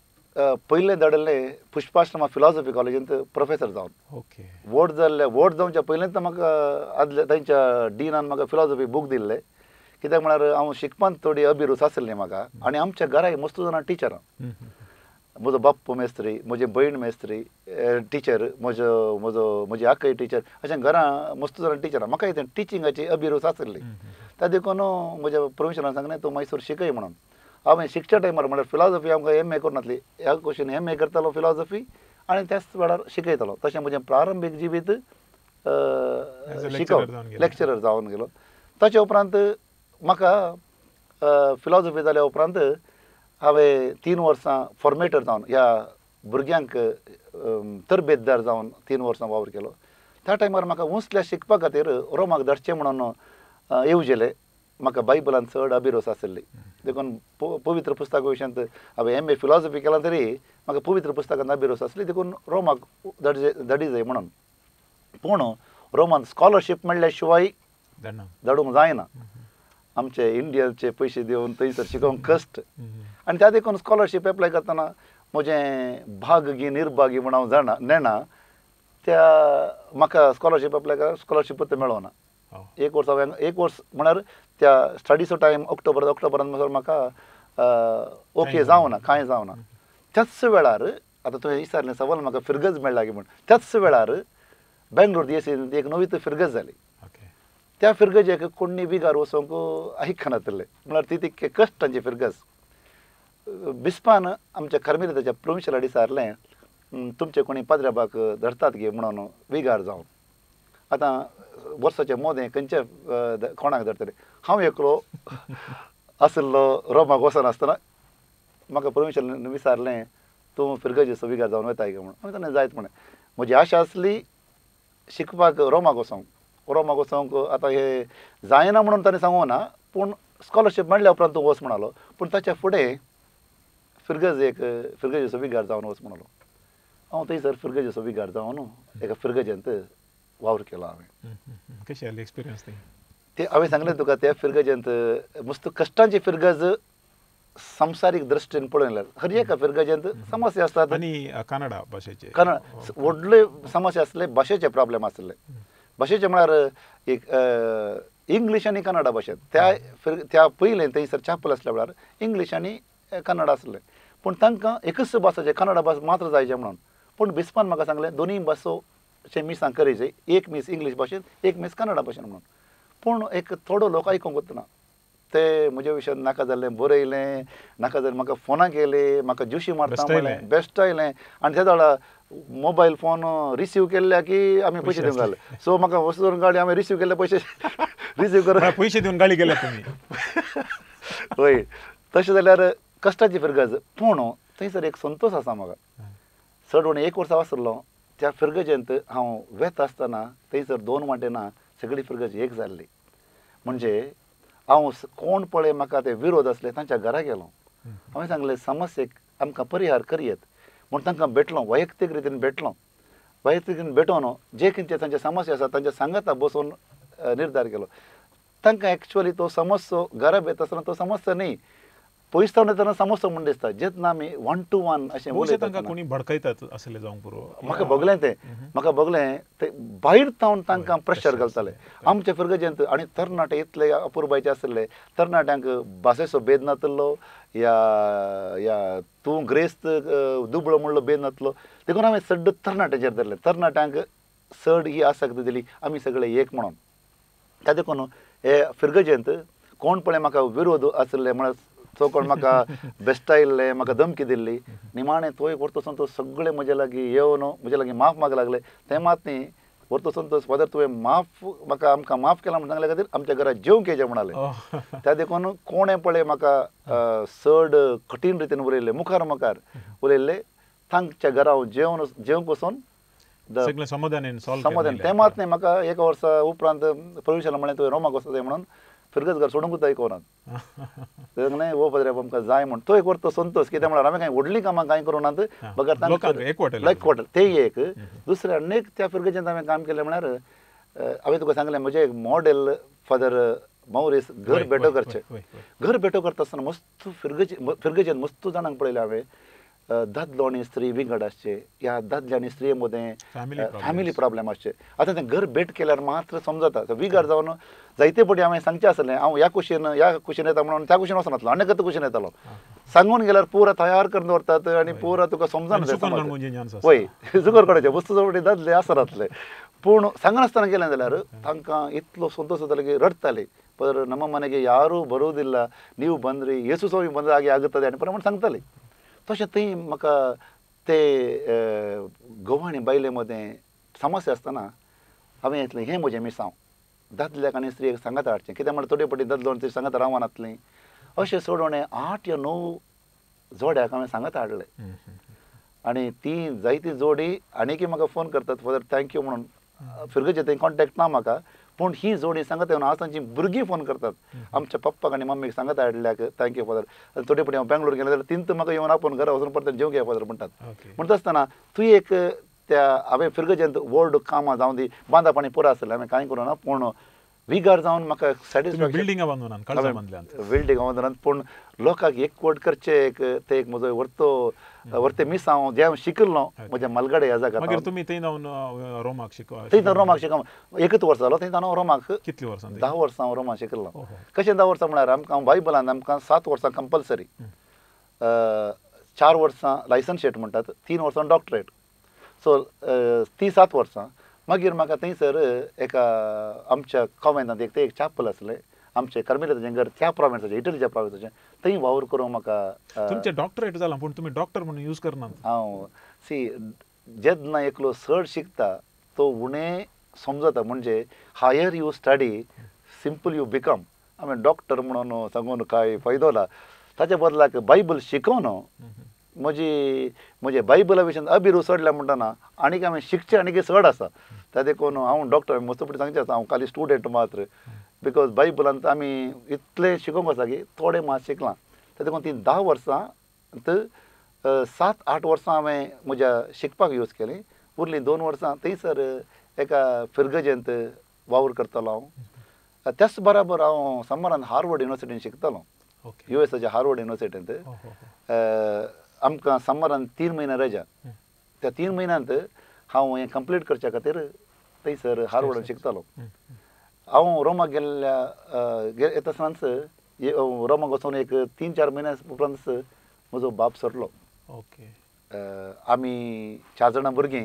पयलें धाडलें पुष्पाश्रमा फिलॉसॉफी कॉलेजींत प्रोफेसर जावन ओके वर्ड जाल्ले वर्ड जावच्या पयलींच म्हाका आदले थंयच्या डिनान म्हाका फिलॉसॉफी बूक दिल्ले कित्याक म्हळ्यार हांव शिकपांत थोडी अभिरूच आसली म्हाका आनी आमच्या घराय मस्त जाणां टिचरां म्हजो बाप्पू मेस्त्री म्हजी भयण मेस्त्री टिचर म्हजो म्हजो म्हजी आकय टिचर अशें घरां मस्त जाणां टिचरां म्हाका तें टिचिंगाची अभिरूच आसली त्या देखून म्हज्या प्रोफेसरान सांगलें तूं मैसूर शिकय म्हणून हांवें शिकच्या टायमार म्हळ्यार फिलॉसॉफी आमकां एम ए करून नासली ह्या क्वेश्चन एम ए करतालो फिलॉसॉफी आनी त्याच वेळार शिकयतालो तशें म्हजें प्रारंभीक जिवीत शिकप लेक्चरर जावन गेलो ताचे उपरांत म्हाका फिलॉसॉफी जाल्या उपरांत हांवें तीन वर्सां फॉर्मेटर जावन ह्या भुरग्यांक तरबेतदार जावन तीन वर्सां वावर केलो त्या टायमार म्हाका उंचल्या शिकपा खातीर रोमाक धाडचें म्हणून येवजिल्लें म्हाका बायबलान चड अभिरूच आसली देखून पवित्र पुस्तका विशयांत हांवें एम ए फिलॉसॉफी केला तरी म्हाका पवित्र पुस्तकांत अभिरूच आसली देखून रोमाक धाडचे धाडी जाय म्हणून पूण रोमान स्कॉलरशीप मेळ्ळ्या शिवाय धाडूंक जायना आमचे इंडियाचे पयशे दिवन थंयसर शिकोवंक कश्ट आनी त्या देखून स्कॉलरशीप एप्लाय करतना म्हजें भाग घे निर्भाग घे म्हण हांव जाणा नेना त्या म्हाका स्कॉलरशीप एप्लाय कर स्कॉलरशीप ते मेळोना एक वर्स हांवें एक वर्स म्हळ्यार त्या स्टडीचो टायम ऑक्टोबर ऑक्टोबरांत म्हणसर म्हाका ओके जावना कांय जावना त्याच वेळार आतां तुवें विचारलें सवाल म्हाका फिरगज मेळ्ळा गे म्हण त्याच वेळार बेंगलोर दिएसींत एक नवी फिरगज जाली त्या फिरगजेक कोणी बिगार वचोंक आयकनातले म्हळ्यार ती ती कश्टांची फिरगज बिस्पान आमच्या कार्मेलीताच्या प्रोविन्शियल विचारलें तुमचे कोणी पाद्र्याबाक धरतात गे म्हणून विगार जावन आतां वर्साचें मोदें खंयचे कोणाक धरतले हांव एकलो आसलो रोमाक वचनासतना म्हाका प्रोविन्शियल विचारलें तूं फिरगजेचो विगार जावन वता गे म्हणून हांवें ताणें जायत म्हणें म्हजी आशा आसली शिकपाक रोमाक वचोंक रोमाक वचोंक आतां हे जायना म्हणून ताणें सांगूं ना पूण स्कॉलरशीप मेळ्ळ्या उपरांत तूं वच म्हणलो पूण ताच्या फुडें फिरगजेक फिरगजेचो विगार जावन वच म्हणलो हांव थंयसर फिरगजेचो विगार जावन एका फिरगजेंत वावर केलो हांवें कशें जालें एक्सपिरियन्स ते हांवें सांगलें तुका त्या फिरगजेंत मस्त कश्टांची फिरगज संवसारीक दृश्टीन पळयल्यार खरी एका फिरगजेंत समस्या आसतात आनी कन्नडा भाशेचे कन्नड व्हडले समस्या आसले भाशेचे प्रॉब्लेम आसले भाशेचे म्हळ्यार एक इंग्लीश आनी कन्नडा भाशेंत त्या त्या पयलें थंयसर चॅपल आसल्या वेळार इंग्लीश आनी कन्नडा आसलें पूण तांकां एकच भासाचें कन्नडा भास मात्र जायचें म्हणून पूण बिस्पान म्हाका सांगलें दोनूय भासोचे मिसां करचें एक मीस इंग्लीश भाशेंत एक मीस कन्नडा भाशेंत म्हणून पूण एक थोडो लोक आयकूंक वचना ते म्हज्या विशयान नाका जाल्लें बरयलें नाका जाल्यार म्हाका फोनाक येयले म्हाका जुशी मारता म्हणलें बेस्ट आयलें आनी त्या वेळार मोबायल फोन रिसीव केल्ल्या की आमी पयशे दिवंक जाले सो म्हाका वस्तू धरून गाडी हांवें रिसीव केल्ले पयशे रिसीव कर पयशे दिवन गाडी केल्या तुमी हय तशें जाल्यार कश्टाची फिरगज पूण थंयसर एक संतोश आसा म्हाका चड उणें एक वर्सा आसलो त्या फिरगजेंत हांव वेत आसतना थंयसर दोन वाटे ना सगळी फिरगज एक जाल्ली म्हणजे हांव कोण पळय म्हाका ते विरोध आसले तांच्या घरा गेलो हांवें सांगलें समस्येक आमकां परिहार करयेत म्हूण तांकां भेटलो वैयक्तीक रितीन भेटलो वैयक्तीक रितीन भेटोवन जे कितें तांचे समस्या आसा तांच्या सांगाता बसून निर्धार केलो तांकां एक्चुअली तो समस्या घरा येता आसतना तो समस्या न्ही पयस जावन येतना समस्या म्हूण दिसता जेन्ना आमी वन टू वन अशें उलयता तांकां कोणी भडकयतात आसले जावंक पुरो म्हाका भोगलें तें म्हाका भोगलें तें भायर जावन तांकां प्रेशर घालताले आमचे फिरगजेंत आनी तरणाटे इतले अपुरबायचे आसले तरणाट्यांक भाशेचो भेद नासलो या या तूं ग्रेस्त दुबळो म्हणलो भेद नासलो देखून हांवें सड्ड तरणाट्याचेर धरलें तरणाट्यांक चड ही आसक्त दिली आमी सगळे एक म्हणून त्या देखून हे फिरगजेंत कोण पळय म्हाका विरोध आसले म्हळ्यार तो कोण म्हाका बेस्टायल्ले म्हाका धमकी दिल्ली निमाणें तोय व्हरतसून तो सगळे म्हजे लागीं येवन म्हजे लागीं माफ माग लागले तें मात न्ही व्हरतसून तो फादर तुवें माफ म्हाका आमकां माफ केला म्हण सांगले खातीर आमच्या घरा जेवंक येचें म्हणाले त्या देखून कोणें पळय म्हाका चड कठीण रितीन उलयल्ले मुखार मुखार उलयल्ले तांच्या घरा हांव जेवन जेवंक वचून समाधान समाधान तें मात न्ही म्हाका एक वर्सा उपरांत प्रवेशाला म्हळें तुवें रोमाक वचत म्हणून फिरगज घर सोडूंकूच आयकोनात तें वो पदरे आमकां जाय म्हण तो एक व्हरतो संतोश कित्याक म्हळ्यार हांवें कांय व्हडलीं कामां कांय करूनात बगर तांकां एकवट ते एक दुसरें आनीक त्या फिरगजेंत हांवें काम केलें म्हळ्यार हांवें तुका सांगलें म्हजें एक मॉडेल फादर मौरीस घर भेटो करचें घर भेटो करता आसतना मस्त फिरगजे फिरगजेंत मस्त जाणांक पळयलें हांवें दादलो आनी स्त्री विंगड आसचे ह्या दादल्या आनी स्त्रिये मदें फॅमिली प्रॉब्लेम आसचे आतां तें घर भेट केल्यार मात्र समजता विंगड जावन जायते फावटी हांवें सांगचें आसलें हांव ह्या कुशीन ह्या कुशीन येता म्हणून त्या कुशीन वचनासलो आनी कत कुशीन येतालो सांगून गेल्यार पुरा तयार करून दवरतात आनी पुरा तुका समजना वय जुगर काडचे वस्तू फावटी दादले आसनातले पूण सांगनासतना गेलें जाल्यार तांकां इतलो संतोश जातालो की रडताले पर ನಮ್ಮ ಮನೆಗೆ ಯಾರೂ ಬರುವುದಿಲ್ಲ ನೀವು ಬಂದ್ರಿ ಯೇಸು ಸ್ವಾಮಿ ಬಂದ ಹಾಗೆ ಆಗುತ್ತದೆ ಅನಿ ಪ್ರಮಾಣ सांगताले तशें थंय म्हाका ते गवाणी बायले मदें समस्या आसतना हांवें येतलें हें म्हजें मिसांव दादल्याक आनी स्त्रियेक सांगात हाडचें कित्याक म्हळ्यार थोडे फावटी दादलो आनी स्त्री सांगात रावनासलीं अशें सोडोवणें आठ या णव जोड्याक हांवें सांगात हाडले आनी ती जायती जोडी आनीकय म्हाका फोन करतात फादर थँक्यू म्हणून फिरगजे थंय कॉन्टेक्ट ना म्हाका पूण ही जोडी सांगत येवन आज तांची भुरगीं फोन करतात आमच्या पप्पाक आनी मम्मीक सांगत हाडल्याक थँक्यू फादर आनी थोडे फावटी हांव बेंगलोर गेलें जाल्यार तिंत म्हाका येवन आपूण घरा वचून परत जेवंक या फादर म्हणटात म्हणटा आसतना तुवें एक त्या हांवें फिरगजेंत व्हड कामां जावं दी बांदा पाणी पुरो आसलें हांवें कांय करूना पूण विगार जावन म्हाका सॅटिस्फॅक्शन बिल्डिंगा बांदूनात पूण लोकांक एकवट करचें एक ते एक म्हजो व्हरतो व्हरते मिस हांव जे हांव शिकलो म्हज्या मलगडे ह्या जाग्यार तुमी थंय जावन रोमाक शिकवा थंय रोमाक शिकूंक एकच वर्स जालो थंय हांव रोमाक कितलीं वर्सां धा वर्सां हांव रोमाक शिकलो कशें धा वर्सां म्हळ्यार आमकां बायबलान आमकां सात वर्सां कंपल्सरी चार वर्सां लायसन्स म्हणटात तीन वर्सां डॉक्टरेट सो ती सात वर्सां मागीर म्हाका थंयसर एका आमच्या कॉवेंटांत एक ते एक चॅपल आसलें आमचें कार्मेलीताचें घर त्या प्रॉविन्साचें इटलीच्या प्रॉविन्साचें थंय वावर करूंक म्हाका तुमचें डॉक्टरेट जालां पूण तुमी डॉक्टर म्हणून यूज करनात हांव सी जेन्ना एकलो चड शिकता तो उणें समजता म्हणजे higher you study simple you become हांवें डॉक्टर म्हणून सांगून कांय फायदो ना ताच्या बदलाक बायबल शिकोवन म्हजी म्हजे बायबला विशीं अभिरू चडल्या म्हणटना आनीक हांवें शिकचें आनीक चड आसा त्या देखून हांव डॉक्टर मस्त पटी सांगचें आसा हांव खाली स्टुडंट मात्र बिकॉज बायबलांत आमी इतलें शिकोवंक आसा की थोडें मात शिकलां त्या देखून ती धा वर्सां सात आठ वर्सां हांवें म्हज्या शिकपाक यूज केलीं उरलीं दोन वर्सां थंयसर एका फिरगजेंत वावर करतालो हांव त्याच बराबर हांव समरान हार्वर्ड युनिवर्सिटीन शिकतालो यू एसाच्या हार्वर्ड युनिवर्सिटींत आमकां समरान तीन म्हयने रजा त्या तीन म्हयन्यांत हांव हें कंप्लीट करच्या खातीर थंयसर हार्वर्डान शिकतालो हांव रोमाक गेल्ल्या येता आसतनाच रोमाक वचून एक तीन चार म्हयन्या उपरांत म्हजो बाप सरलो ओके आमी चार जाणां भुरगीं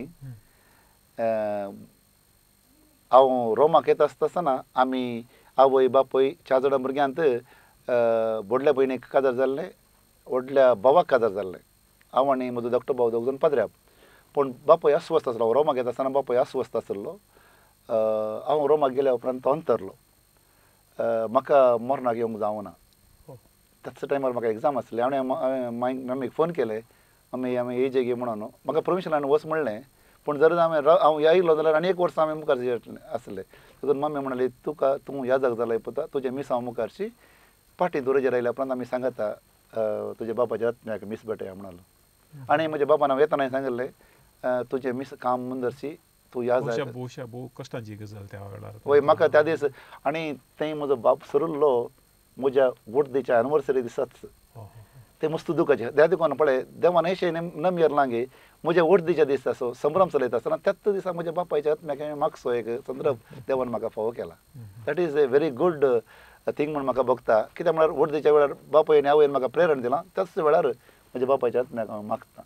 हांव रोमाक येता आसतना आमी आवय बापय चार जाणां भुरग्यांत व्हडल्या भयणीक काजार जाल्लें व्हडल्या भावाक काजार जाल्लें हांव आनी म्हजो धाकटो भाव दोग जाण पाद्र्याप पूण बापूय अस्वस्थ आसलो रोमाक येता आसतना बापूय अस्वस्थ आसलो हांव रोमाक गेल्या उपरांत तो अंतरलो म्हाका मरणाक येवंक जावना त्याच टायमार म्हाका एग्जाम आसली हांवें मम्मीक फोन केलें मम्मी हांवें एज गे म्हणून म्हाका परमिशन वच म्हणलें पूण जर हांवें हांव येयलो जाल्यार आनी एक वर्स हांवें मुखार आसलें देखून मम्मी म्हणाली तुका तूं ह्या जाग जालाय पळता तुजें मीस हांव मुखारची पाटी दोरेजेर आयल्या उपरांत आमी सांगता तुज्या बापाच्या आत्म्याक मीस भेटया म्हणलो आनी म्हज्या बापान हांव येताना सांगलें तुजें मीस काम मुंदरची तूं ह्या जाग भोव कश्टांची गजाल त्या वेळार वय म्हाका त्या दीस आनी थंय म्हजो बाप सरुल्लो म्हज्या वडदेच्या एनिवर्सरी दिसाच ते मस्त दुखाचे त्या देखून पळय देवान अशें नम येर लागे म्हज्या वडदेच्या दीस असो संभ्रम चलयता आसतना त्याच दिसा म्हज्या बापायच्या आत्म्याक हांवें मागसो एक संदर्भ देवान म्हाका फावो केला that is a very good thing म्हण म्हाका भोगता कित्याक म्हळ्यार वडदेच्या वेळार बापायन आवयन म्हाका प्रेरण दिलां त्याच वेळार म्हज्या बापायच्या आत्म्याक हांव मागता.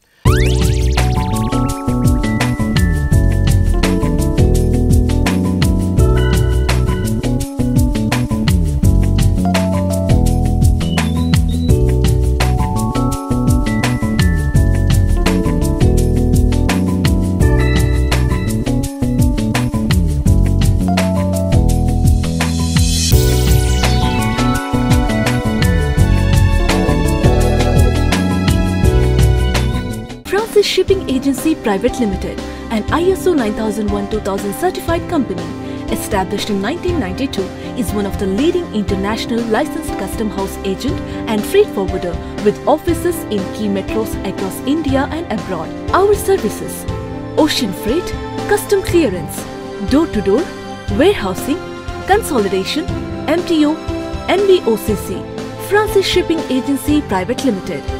Shipping Agency Private Limited, an I S O nine thousand one two thousand certified company established in nineteen ninety-two, is one of the leading international licensed custom house agent and freight forwarder with offices in key metros across India and abroad. Our services: ocean freight, custom clearance, door-to-door, warehousing, consolidation, M T O, N B O C C. Francis Shipping Agency Private Limited.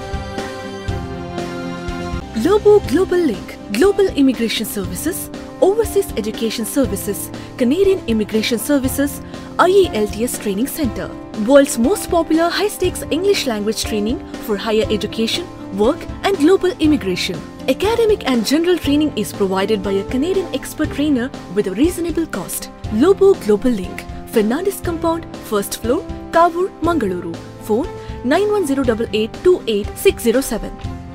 Lobo Global Link, Global Immigration Services, Overseas Education Services, Canadian Immigration Services, I E L T S Training Center. World's most popular high-stakes English language training for higher education, work and global immigration. Academic and general training is provided by a Canadian expert trainer with a reasonable cost. Lobo Global Link, Fernandez Compound, first floor, Kavur, Mangaluru. Phone nine one zero eight eight two eight six zero seven.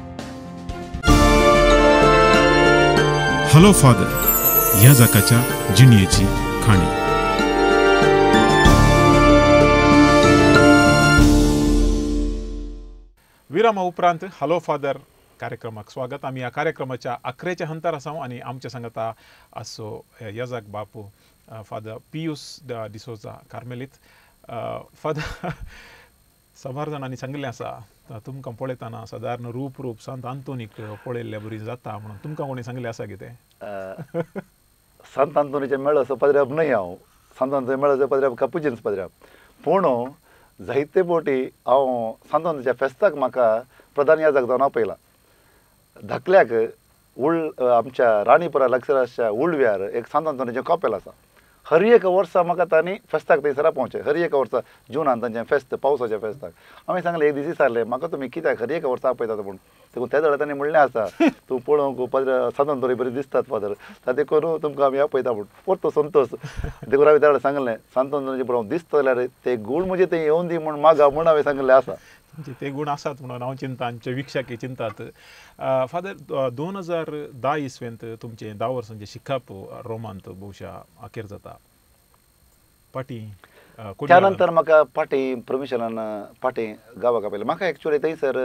Hello father ह्या जाकाच्या जिणयेची खाणी. विरामा उपरांत hello father कार्यक्रमाक स्वागत. आमी ह्या कार्यक्रमाच्या अकरेच्या हंतार आसा आनी आमच्या सांगता असो यजाक बापू फादर पियूस डिसोजा कार्मेलीत. फादर सबार जाणांनी सांगिल्लें आसा तुमकां पळयतना सादारण रूप रूप सांत आंतोनीक पळयल्ल्या बरी जाता म्हणून तुमकां कोणी सांगिल्लें आसा कितें? सांत आंतोनीचे मेळ असो पदऱ्याप न्हय हांव सांत आंतोनी मेळ असो पदऱ्याप कापुजीन्स पदऱ्याप पूण जायते फावटी हांव सांत आंतोनीच्या फेस्ताक म्हाका प्रधान याजक जावन आपयला. धाकल्याक उळ आमच्या राणीपुरा लागसारच्या उळव्यार एक सांत आंतोनीचें कॉपेल आसा. हर एक वर्सा म्हाका तांणी फेस्ताक थंयसर पावचें. हर एक वर्सा जुनान तांचें फेस्त पावसाच्या फेस्ताक हांवें सांगलें एक दीस विचारलें म्हाका तुमी कित्याक हर एक वर्सा आपयतात म्हूण. देखून त्या वेळार तांणी म्हणलें आसा तूं पळोवंक पदर सांत आंतोनी बरी दिसतात फादर ताका देखून तुमकां आमी आपयता म्हूण. परतो संतोश देखून हांवें त्या वेळार सांगलें सांत आंतोनीचे पळोवंक दिसता जाल्यार ते गूण म्हजे थंय येवन दी म्हूण मागा म्हूण हांवें सांगलें आसा. ते गूण आसात म्हणून हांव चिंता आमचे विक्षाकी चिंतात. फादर दोन हजार धा इसवेंत तुमचें धा वर्सांचें शिकाप रोमांत भोवशा अखेर जाता. पाटी त्या नंतर म्हाका पाटी प्रोविन्शलान पाटी गांवाक आपयलें. म्हाका एक्चुअली थंयसर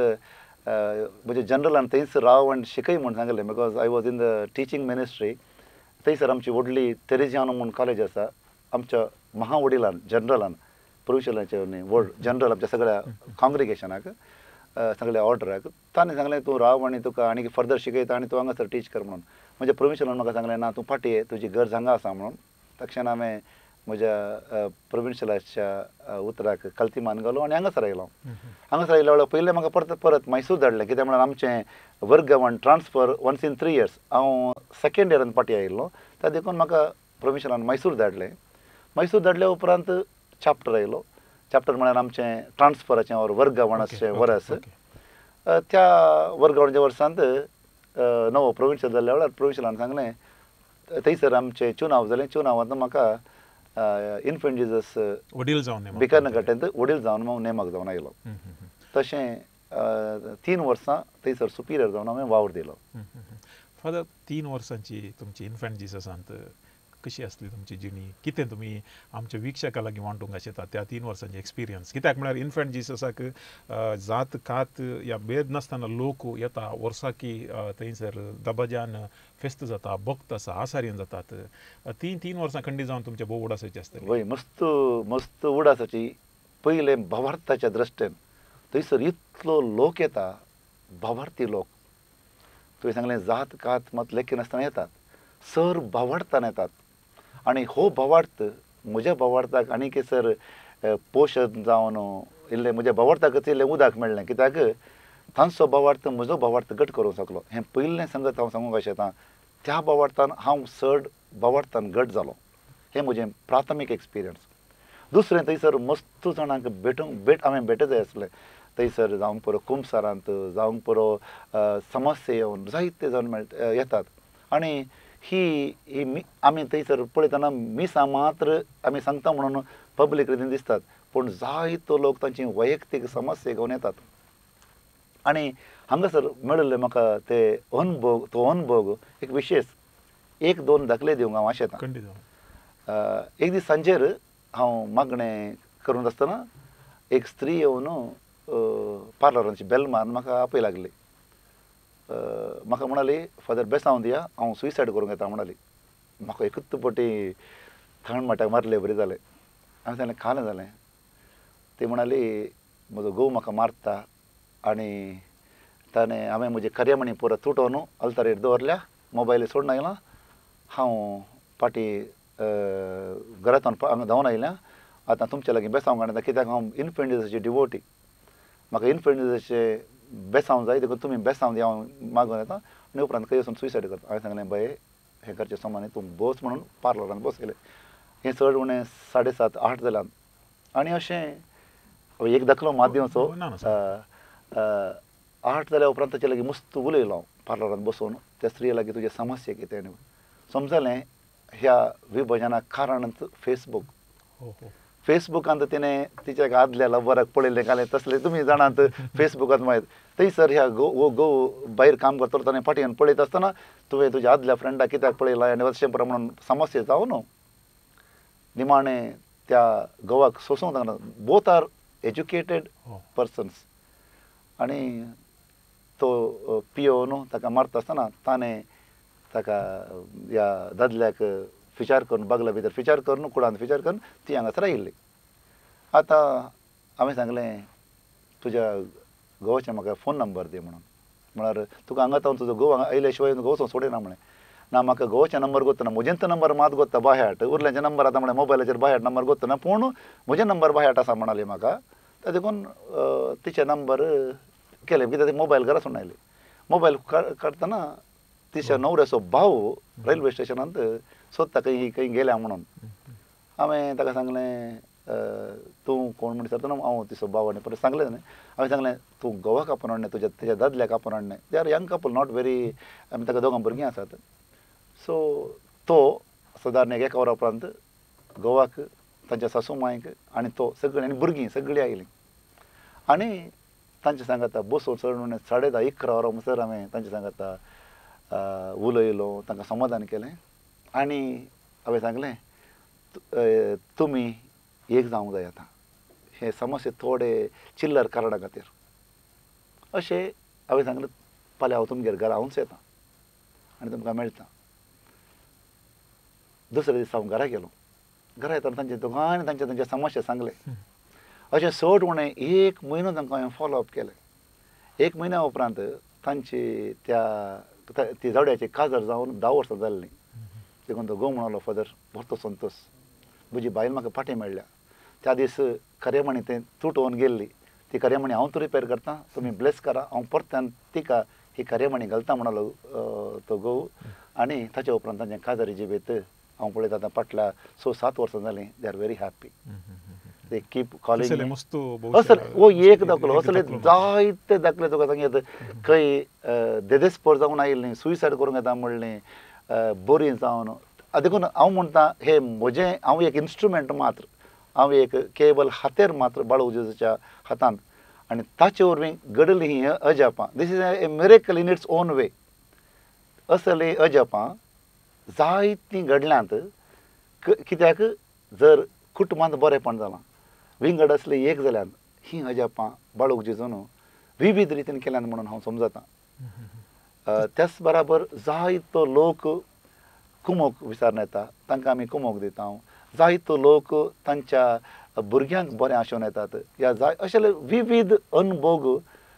म्हणजे जनरलान थंयसर राव आनी शिकय म्हूण सांगलें because I was in the teaching ministry. थंयसर आमची व्हडली तेरेजियानो म्हूण कॉलेज आसा आमच्या महावडिलान जनरलान प्रोविन्शलाचे न्ही व्हड जनरल आमच्या सगळ्या कॉंग्रिगेशनाक सगळ्या ऑर्डराक ताणें सांगलें तूं राव आनी तुका आनी फर्दर शिकयता आनी तूं हांगासर टीच कर म्हणून. म्हणजे प्रोविन्शलान म्हाका सांगलें ना तूं पाटी ये तुजी गरज हांगा आसा म्हणून. तक्षण हांवें म्हज्या प्रोविन्शलाच्या उतराक कल्तीमान घालो आनी हांगासर आयलो. हांगासर आयल्या वेळार पयलें म्हाका परत परत मैसूर धाडलें कित्याक म्हळ्यार आमचें वर्गवन transfer once in three years हांव सेकंड इयरान पाटी आयिल्लो त्या देखून म्हाका प्रोविन्शलान मैसूर धाडलें. मैसूर धाडल्या उपरांत चॅप्टर आयलो. चॅप्टर म्हळ्यार आमचें ट्रान्सफराचें और वर्गवणाचें वर्स. त्या वर्गवणाच्या वर्सांत नवो प्रोविन्शल जाल्ल्या वेळार प्रोविन्शलान सांगलें थंयसर आमचें चुनाव जालें. चुनावांत म्हाका इन्फंट जिजस वडील जावन बिकन घाट्यांत वडील जावन हांव नेमाक जावन आयलो. तशें तीन वर्सां थंयसर सुपिरियर जावन हांवें वावर दिलो. फादर तीन वर्सांची तुमची इन्फंट जिजसांत कशी आसली तुमची जिणी कितें तुमी आमच्या वीक्षकां लागीं वांटूंक आशेता त्या तीन वर्सांचे एक्सपिरियन्स कित्याक म्हळ्यार इन्फंट जिससाक जात कात या बेद नासतना लोक येता वर्साकी थंयसर दबाज्यान फेस्त जाता भक्त आसा आसारीन जातात ती तीन वर्सां खंडी जावन तुमचे भोव उडासाची आसतली वय मस्त मस्त उडासाची पयले भावार्थाच्या दृश्टीन थंयसर इतलो लोक येता भावार्थी लोक तुवें सांगलें जात कात मात लेखी नासतना येतात सर भावार्थान येतात आनी हो भावार्थ म्हज्या भावार्थाक आनीक सर पोशण जावन इल्लें म्हज्या भावार्थाकच इल्लें उदक मेळ्ळें कित्याक तांचो भावार्थ म्हजो भावार्थ गट करूंक शकलो हें पयलें संगत हांव सांगूंक आशेतां त्या भावार्थान हांव चड भावार्थान गट जालो हें म्हजें प्राथमीक एक्सपिरियन्स दुसरें थंयसर मस्त जाणांक भेटूंक भेट हांवें भेटत जाय आसलें थंयसर जावंक पुरो कुंभसारांत जावंक पुरो समस्या येवन जायते जावन मेळ येतात आनी ही ही मी आमी थंयसर पळयतना मिसां मात्र आमी सांगता म्हणून पब्लीक रितीन दिसतात पूण जायतो लोक तांची वैयक्तीक समस्या घेवन येतात आनी हांगासर मेळिल्ले म्हाका ते अनुभव तो अनुभव एक विशेश एक दोन दाखले दिवंक हांव आशेतां एक दीस सांजेर हांव मागणें करून आसतना एक स्त्री येवन पार्लरांची बेल मारून म्हाका आपय लागली म्हाका म्हणाली फादर बेसांव दिया हांव सुयसायड करूंक येता म्हणाली म्हाका एकूच पटी थंड माटाक मारले बरें जालें हांवें सांगलें कालें जालें ती म्हणाली म्हजो घोव म्हाका मारता आनी ताणें हांवें म्हजी कार्यामणी पुरो तुटोवन अल्तारेर दवरल्या मोबायल सोडून आयलां हांव पाटी घरांतून हांगा धांवन आयल्यां आतां तुमचे लागीं बेसांव घालता कित्याक हांव इन्फेंडिसाची डिवोटी म्हाका इन्फेंडिसाचे बेसांव जाय देखून तुमी बेसांव दी हांव मागून येता आनी उपरांत खंय वचून सुयसायड करता हांवें सांगलें बाये हें करचें समान तूं बस म्हणून पार्लरांत बसयलें हें चड उणें साडे सात आठ जाल्यान आनी अशें एक दाखलो मात दिवचो आठ जाल्या उपरांत ताचे लागीं मस्त उलयलो हांव पार्लरांत बसून त्या स्त्रिये लागीं तुजे समस्या कितें समजलें ह्या विभजनाक कारण फेसबूक फेसबुकांत तिणें तिच्या आदल्या लव्हराक पळयलें कालें तसलें तुमी जाणात फेसबुकांत मागीर थंयसर ह्या गो घोव भायर काम करतलो ताणें फाटीन पळयत आसतना तुवें तुज्या आदल्या फ्रेंडाक कित्याक पळयलां आनी अशें प्रमाण समस्या जावं न्हू निमाणें त्या घोवाक सोंसूंक लागना बोथ आर एज्युकेटेड पर्सन्स आनी तो पियो न्हू ताका मारता आसतना ताणें ताका ह्या दादल्याक विचार करून बागला भितर विचार करून कुळांत विचार करून ती हांगासर आयिल्ली आतां हांवें सांगलें तुज्या घोवाचें म्हाका फोन नंबर दी म्हणून म्हळ्यार तुका हांगा तावन तुजो घोव हांगा आयले शिवाय घोव सोडिना म्हळें ना म्हाका घोवाचे नंबर गोत्तना म्हजेंच नंबर मात गोत्ता बायहाट उरल्यांचे नंबर आतां म्हळें मोबायलाचेर बायहाट नंबर गोत्तना पूण म्हजे नंबर बायहाट आसा म्हणाली म्हाका ताका देखून तिचे नंबर केले कित्याक मोबायल घरा सोडून आयली मोबायल काडटना तिच्या न्हवऱ्याचो भाव रेल्वे स्टेशनांत सोदता खंय खंय गेल्या म्हणून हांवें ताका सांगलें तूं कोण म्हण विचारतना हांव तिचो भाव आनी परत सांगलें न्ही हांवें सांगलें तूं घोवाक आपोवन हाडलें तुज्या तेज्या दादल्याक आपोवन हाडलें they are young couple not very आमी ताका दोगां भुरगीं आसात सो तो सादारण एका वरा उपरांत घोवाक तांच्या सासू मांयक आनी तो सगळीं आनी भुरगीं सगळीं आयलीं आनी तांचे सांगाता बसून चड साडे धा इकरा वरां म्हणसर हांवें तांचे सांगाता उलयलो तांकां समाधान केलें आनी हांवें सांगलें तुमी एक जावंक जाय आतां हे समस्या थोडे चिल्लर कारणा खातीर अशें हांवें सांगलें फाल्यां हांव तुमगेर घरा हांवूच येता आनी तुमकां मेळटा दुसरे दीस हांव घरा गेलो घरा येतना तांचे दोगांयनी तांचे तांचे समस्या सांगले अशें चड उणें एक म्हयनो तांकां हांवें फॉलोअप केलें एक म्हयन्या उपरांत तांची त्या ती जावड्याची काजर जावन धा वर्सां जाल्लीं देखून तो घोव म्हणलो फादर भरतो संतोश म्हजी बायल म्हाका फाटीं मेळ्ळ्या त्या दीस कार्यामणी तें तुटोवन गेल्ली ती कार्यामणी हांव तूं रिपेर करतां तुमी ब्लेस करा हांव परत्यान तिका ही कार्यामणी घालता म्हणलो तो घोव आनी ताच्या उपरांत तांचें काजरी जिबेत हांव पळयता आतां फाटल्या स सात वर्सां जालीं they are very happy they keep calling असले वो एक दाखलो असले जायते दाखले तुका सांगेत खंय देदेस्पर जावन आयिल्लीं सुयसायड करूंक येता म्हणलें बरीं जावन देखून हांव म्हणटा हे म्हजें हांव एक इन्स्ट्रुमेंट मात्र हांव एक केवल हातेर मात्र बाळूजेच्या हातांत आनी ताचे वरवीं घडली ही अजापां दीस is a miracle in its own way असलीं अजापां जायतीं घडल्यांत कित्याक जर कुटुंबांत बरेंपण जालां विंगड असले एक जाल्यान ही अजापां बाळूक जिजून विविध रितीन केल्यान म्हणून हांव समजतां त्याच बराबर जायतो लोक कुमोक विचारून येता तांकां आमी कुमोक दिता जायतो लोक तांच्या भुरग्यांक बरें आशोवन येतात या जाय अशे विविध अनुभव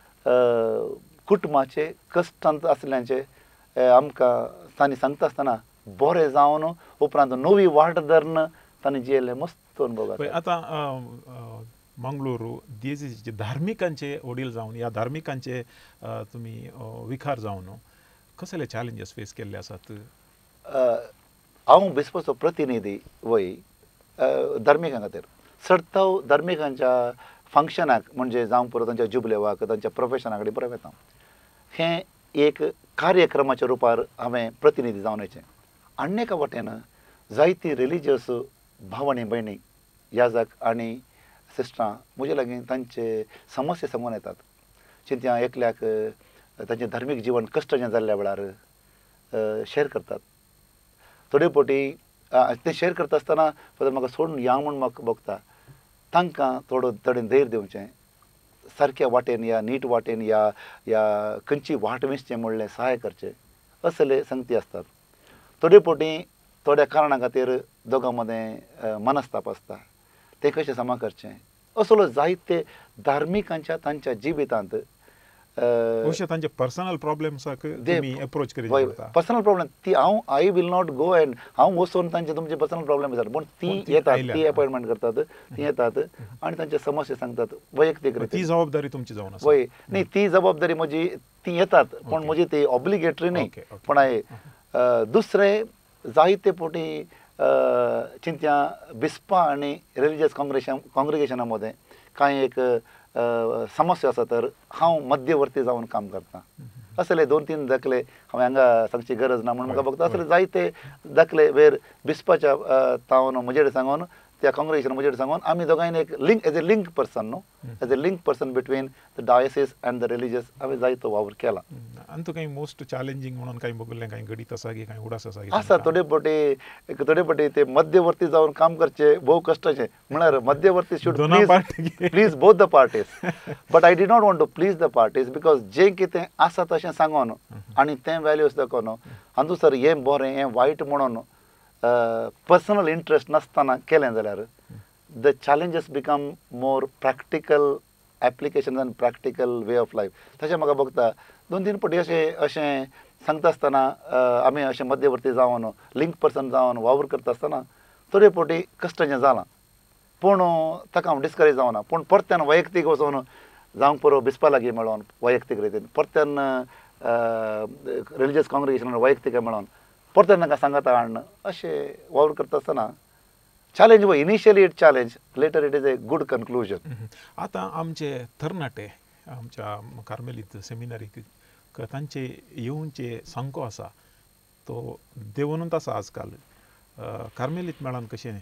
कुटुंबाचे कश्टांत आसल्यांचे आमकां तांणी सांगता आसतना बरें जावन उपरांत नवी वाट धरून तांणी जियेले मस्त अनुभव आतां मंगळूरू दिएसीचे धार्मिकांचे वडील जावन या धार्मिकांचे तुमी विखार जावन कसले चॅलेंजीस फेस केल्ले आसात हांव बिस्पाचो प्रतिनिधी वय धार्मिकां खातीर सर्तांव धार्मिकांच्या फंक्शनाक म्हणजे जावं पुरो तांच्या जुबलेवाक तांच्या प्रोफेशना कडेन बरें वेता हें एक कार्यक्रमाच्या रुपार हांवें प्रतिनिधी जावन येचें आनी एका वटेन जायतीं रिलिजियस भावणी भयणी याजक आनी सिस्टरां म्हजे लागीं तांचे समस्या सांगून येतात चिंत्या एकल्याक तांचें धार्मीक जिवन कश्टाचें जाल्ल्या वेळार शेअर करतात थोडे फावटी तें शेअर करता आसतना म्हाका सोडून या म्हूण म्हाका बगता तांकां थोडो तडेन धैर्य दिवचें सारक्या वाटेन या नीट वाटेन या या खंयची वाट वेंचचें म्हणलें सहाय करचें असले संगती आसतात थोडे फावटी थोड्या कारणां खातीर दोगां मदें मनस्ताप आसता तें कशें समा करचें असलो जायते धार्मिकांच्या तांच्या जिवितांत अशें तांचे पर्सनल प्रॉब्लेम्साक तुमी अप्रोच करीत वता पर्सनल प्रॉब्लेम ती हांव I will not go and हांव वचून तांचे तुमचे पर्सनल प्रॉब्लेम विचार पूण ती येतात ती अपॉयंटमेंट करतात ती येतात आनी तांचे समस्या सांगतात वैयक्तीक रितीन ती जबाबदारी तुमची जावन आसा वय न्ही ती जबाबदारी म्हजी ती येतात पूण म्हजी ती ऑब्लिगेटरी न्ही पूण हांवें दुसरें जायते फावटी चिंत्या बिस्पा आनी रिलिजियस काँग्रेशन काँग्रिगेशना मदें कांय एक समस्या आसा तर हांव मध्यवर्ती जावन काम करता असले दोन तीन दाखले हांवें हांगा सांगची गरज ना म्हणून म्हाका बघता असले जायते दाखले वेर बिस्पाच्या तावन म्हजे सांगून त्या काँग्रेगेशन म्हजे सांगून आमी दोगांयनी एक link as a link person न्हू as a link person between the diocese and the religious हांवें जायतो वावर केला आनी तुका मोस्ट चॅलेंजींग म्हणून काही बघिल्लें काही गडीत आसा की काही उडास आसा आसा थोडे फावटी थोडे फावटी ते मध्यवर्ती जावन काम करचें भोव कश्टाचें म्हळ्यार मध्यवर्ती should please please both the parties but I do not want to please the parties because जें कितें आसा तशें सांगून आनी तें वॅल्यूज दाखोवन हातूंसर हें बरें हें वायट म्हणून पर्सनल इंट्रस्ट नासतना केलें जाल्यार the challenges become more practical application and practical way of life तशें म्हाका बघता दोन तीन फावटी अशें अशें सांगता आसतना आमी अशें मध्यवर्ती जावन लिंक पर्सन जावन वावर करता आसतना थोडे फावटी कश्टाचें जालां पूण ताका हांव डिस्करेज जावना पूण परत्यान वैयक्तीक वचून जावंक पुरो बिस्पा लागीं मेळोन वैयक्तीक रितीन परत्यान रिलिजियस काँग्रिगेशनान वैयक्तीक मेळोन परत्यान तांकां सांगाता हाडून अशें वावर करता आसतना चॅलेंज वो initially it challenge later it is a good conclusion आतां आमचे तरणाटे आमच्या कार्मेलीत सेमिनारीक तांचे येवनचे सांको आसा तो देंवनूच आसा आजकाल कार्मेलीत मेळान कशें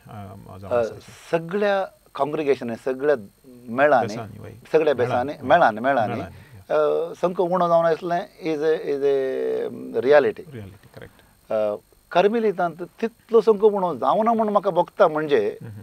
सगळ्या काँग्रिगेशनी सगळ्या मेळांनी सगळ्या बेसांनी मेळांनी मेळांनी संको उणो जावन आसलें is a is a reality reality correct कार्मेलीतांत तितलो संको उणो जावना म्हूण म्हाका बगता म्हणजे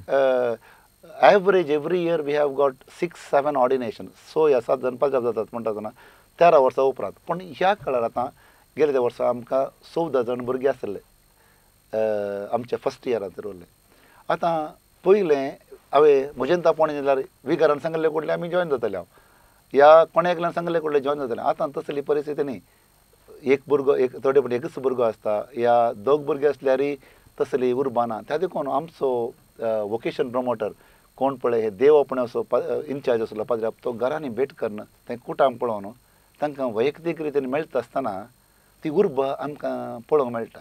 average every year we have got six seven ordination so ह्या सात जाण पांच जातात म्हणटा आसतना तेरा वर्सां उपरांत पण ह्या काळार आतां गेल्या त्या वर्सा आमकां चवदा जाण भुरगे आसले आमच्या फर्स्ट इयरांत उरले आतां पयलें हांवें म्हजें तापोवणें जाल्यार विकारान सांगले कडले आमी जॉयन जाताले हांव ह्या कोणे एकल्यान सांगले कडले जॉयन जाताले आतां तसली परिस्थिती न्ही एक भुरगो एक थोडे फावटी एकच भुरगो आसता या दोग भुरगे आसल्यारय तसली उरबाना त्या देखून आमचो वोकेशन प्रमोटर कोण पळय हे देव अपणे असो इन्चार्ज आसलो पाद्र्याप तो घरांनी भेट करना तें कुटांक पळोवन तांकां वैयक्तीक रितीन मेळटा आसतना ती उर्ब आमकां पळोवंक मेळटा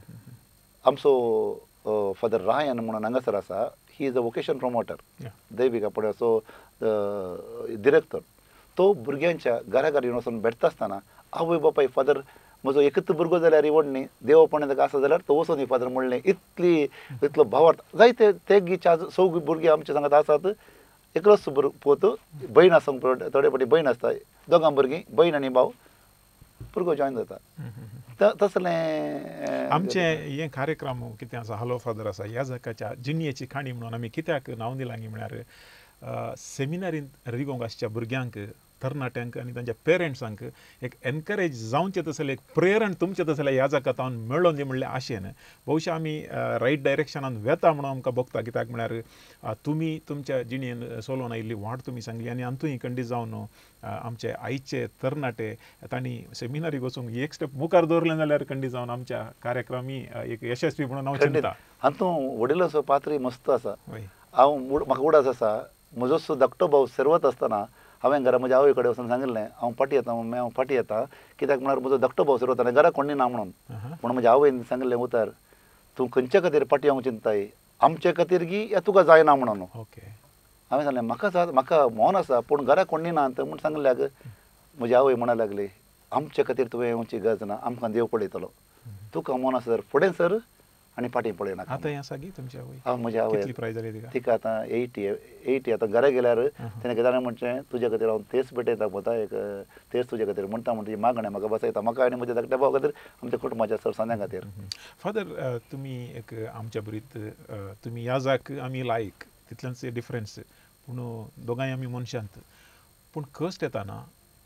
आमचो फादर रायन म्हणून हांगासर आसा he is a vocation promoter दैवीक अपणे असो डिरेक्टर तो भुरग्यांच्या घरा घरा येवन वचून भेटता आसतना आवय बापाय फादर म्हजो एकच भुरगो जाल्यार इवडनी देवपणे ताका आसा जाल्यार तो वचून फादर म्हणलें इतली इतलो भावार्थ जायते ते गिच्या सगळीं भुरगीं आमचे सांगात आसात एकलोच पोत भयण आसा थोडे फावटी भयण आसता दोगां भुरगीं भयण आनी भाव भुरगो जॉयन जाता तसलें आमचे हे कार्यक्रम कितें आसा हॅलो फादर आसा ह्या जाकाच्या जिणयेची खाणी म्हणून आमी कित्याक नांव दिलां म्हळ्यार सेमिनारींत रिगोंक आसच्या भुरग्यांक तरणाट्यांक आनी तांच्या पेरंट्सांक एक एनकरेज जावचें तसलें एक प्रेरण तुमचें तसलें ह्या जाकात हांव मेळ्ळो न्ही म्हणलें आशेन भोवशा आमी रायट डायरेक्शनान वेता म्हणून आमकां भोगता कित्याक म्हळ्यार तुमी तुमच्या जिणयेन सोलोवन आयिल्ली वाट तुमी सांगली आनी हातूंय खंडीत जावन आमचे आयचे तरणाटे तांणी सेमिनारीक वचूंक एक स्टेप मुखार दवरलें जाल्यार खंडीत जावन आमच्या कार्यक्रमी एक यशस्वी म्हणून हांव चिंतता. हातूंत वडिलांचो पात्रय मस्त आसा. हांव म्हाका उडास आसा म्हजो धाकटो भाव सर्वत आसतना हांवें घरा म्हज्या आवय कडेन वचून सांगिल्लें हांव फाटी येता मम्मी हांव फाटी येता कित्याक म्हळ्यार म्हजो धाकटो भाव सर्वत आनी घरा कोणी ना म्हणून पूण म्हज्या आवयन सांगिल्लें उतर तूं खंयच्या खातीर फाटी येवंक चिंताय आमचे खातीर गी या तुका जायना म्हणून. हांवें सांगलें म्हाका म्हाका मोन आसा पूण घरा कोणी ना म्हूण सांगल्याक म्हजी आवय म्हणूंक लागली आमचे खातीर तुवें येवची गरज ना आमकां देव पळयतलो तुका मोन आसा जर फुडें सर आनी फाटीं पळयना. आतां हें आसा गी तुमच्या आवय हांव म्हज्या आवय कितली प्रायज जाली तिका तिका आतां एटी एटी आतां घरा गेल्यार तेणें कितें जालें म्हणचें तुजे खातीर हांव तेच भेटयता पळता एक तेच तुजे खातीर म्हणटा म्हणटा मागणें म्हाका बसयता म्हाका आनी म्हज्या धाकट्या भावा खातीर आमच्या कुटुंबाच्या सरसान्या खातीर. फादर तुमी एक आमच्या बरीत तुमी ह्या जाक आमी लायक तितलेंच डिफरन्स पूण दोगांय आमी मनशांत पूण कश्ट येताना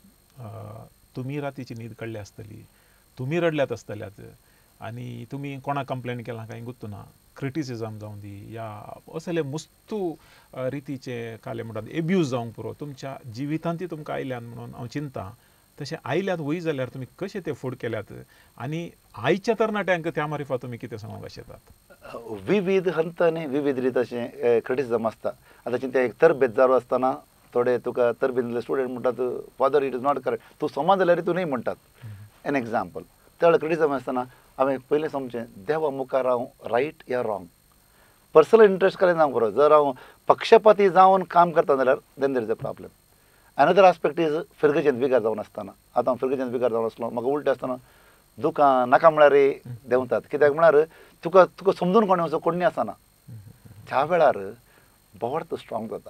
तुमी रातीची न्हीद काडली आसतली तुमी रडल्यात आसतल्यात आनी तुमी कोणाक कंप्लेन केलां कांय गुत्तू ना क्रिटिसिजम जावं दी या असले मुस्तू रितीचे काले म्हणटात एब्यूज जावंक पुरो तुमच्या जिवितांतय तुमकां आयल्यान म्हणून हांव चिंतां तशें आयल्यात वय जाल्यार तुमी कशें ते फूड केल्यात आनी आयच्या तरणाट्यांक त्या मारिफा तुमी कितें सांगूंक शकतात. विविध हंत आनी विविध रीत अशें क्रिटिसिजम आसता. आतां चिंता एक तरबेज जालो आसतना थोडे तुका तरबेज स्टुडंट म्हणटात father it is not correct तूं समज जाल्यार तूं न्ही म्हणटात एन एग्जाम्पल त्या क्रिटिसिजम आसतना हांवें पयलें समजें देवा मुखार हांव रायट या रॉंग पर्सनल इंट्रस्ट कडेन जावंक पुरो जर हांव पक्षपाती जावन काम करता जाल्यार then there is a problem. Another aspect is फिरगेचेंत बिगार जावन आसतना आतां हांव फिरगेचेंत बिगार जावन आसलो म्हाका उलटें आसतना दुकां नाका म्हळ्यार देंवतात कित्याक म्हळ्यार तुका तुका समजून कोणी वचो कोणी आसना त्या वेळार बोवाड स्ट्रॉंग जाता.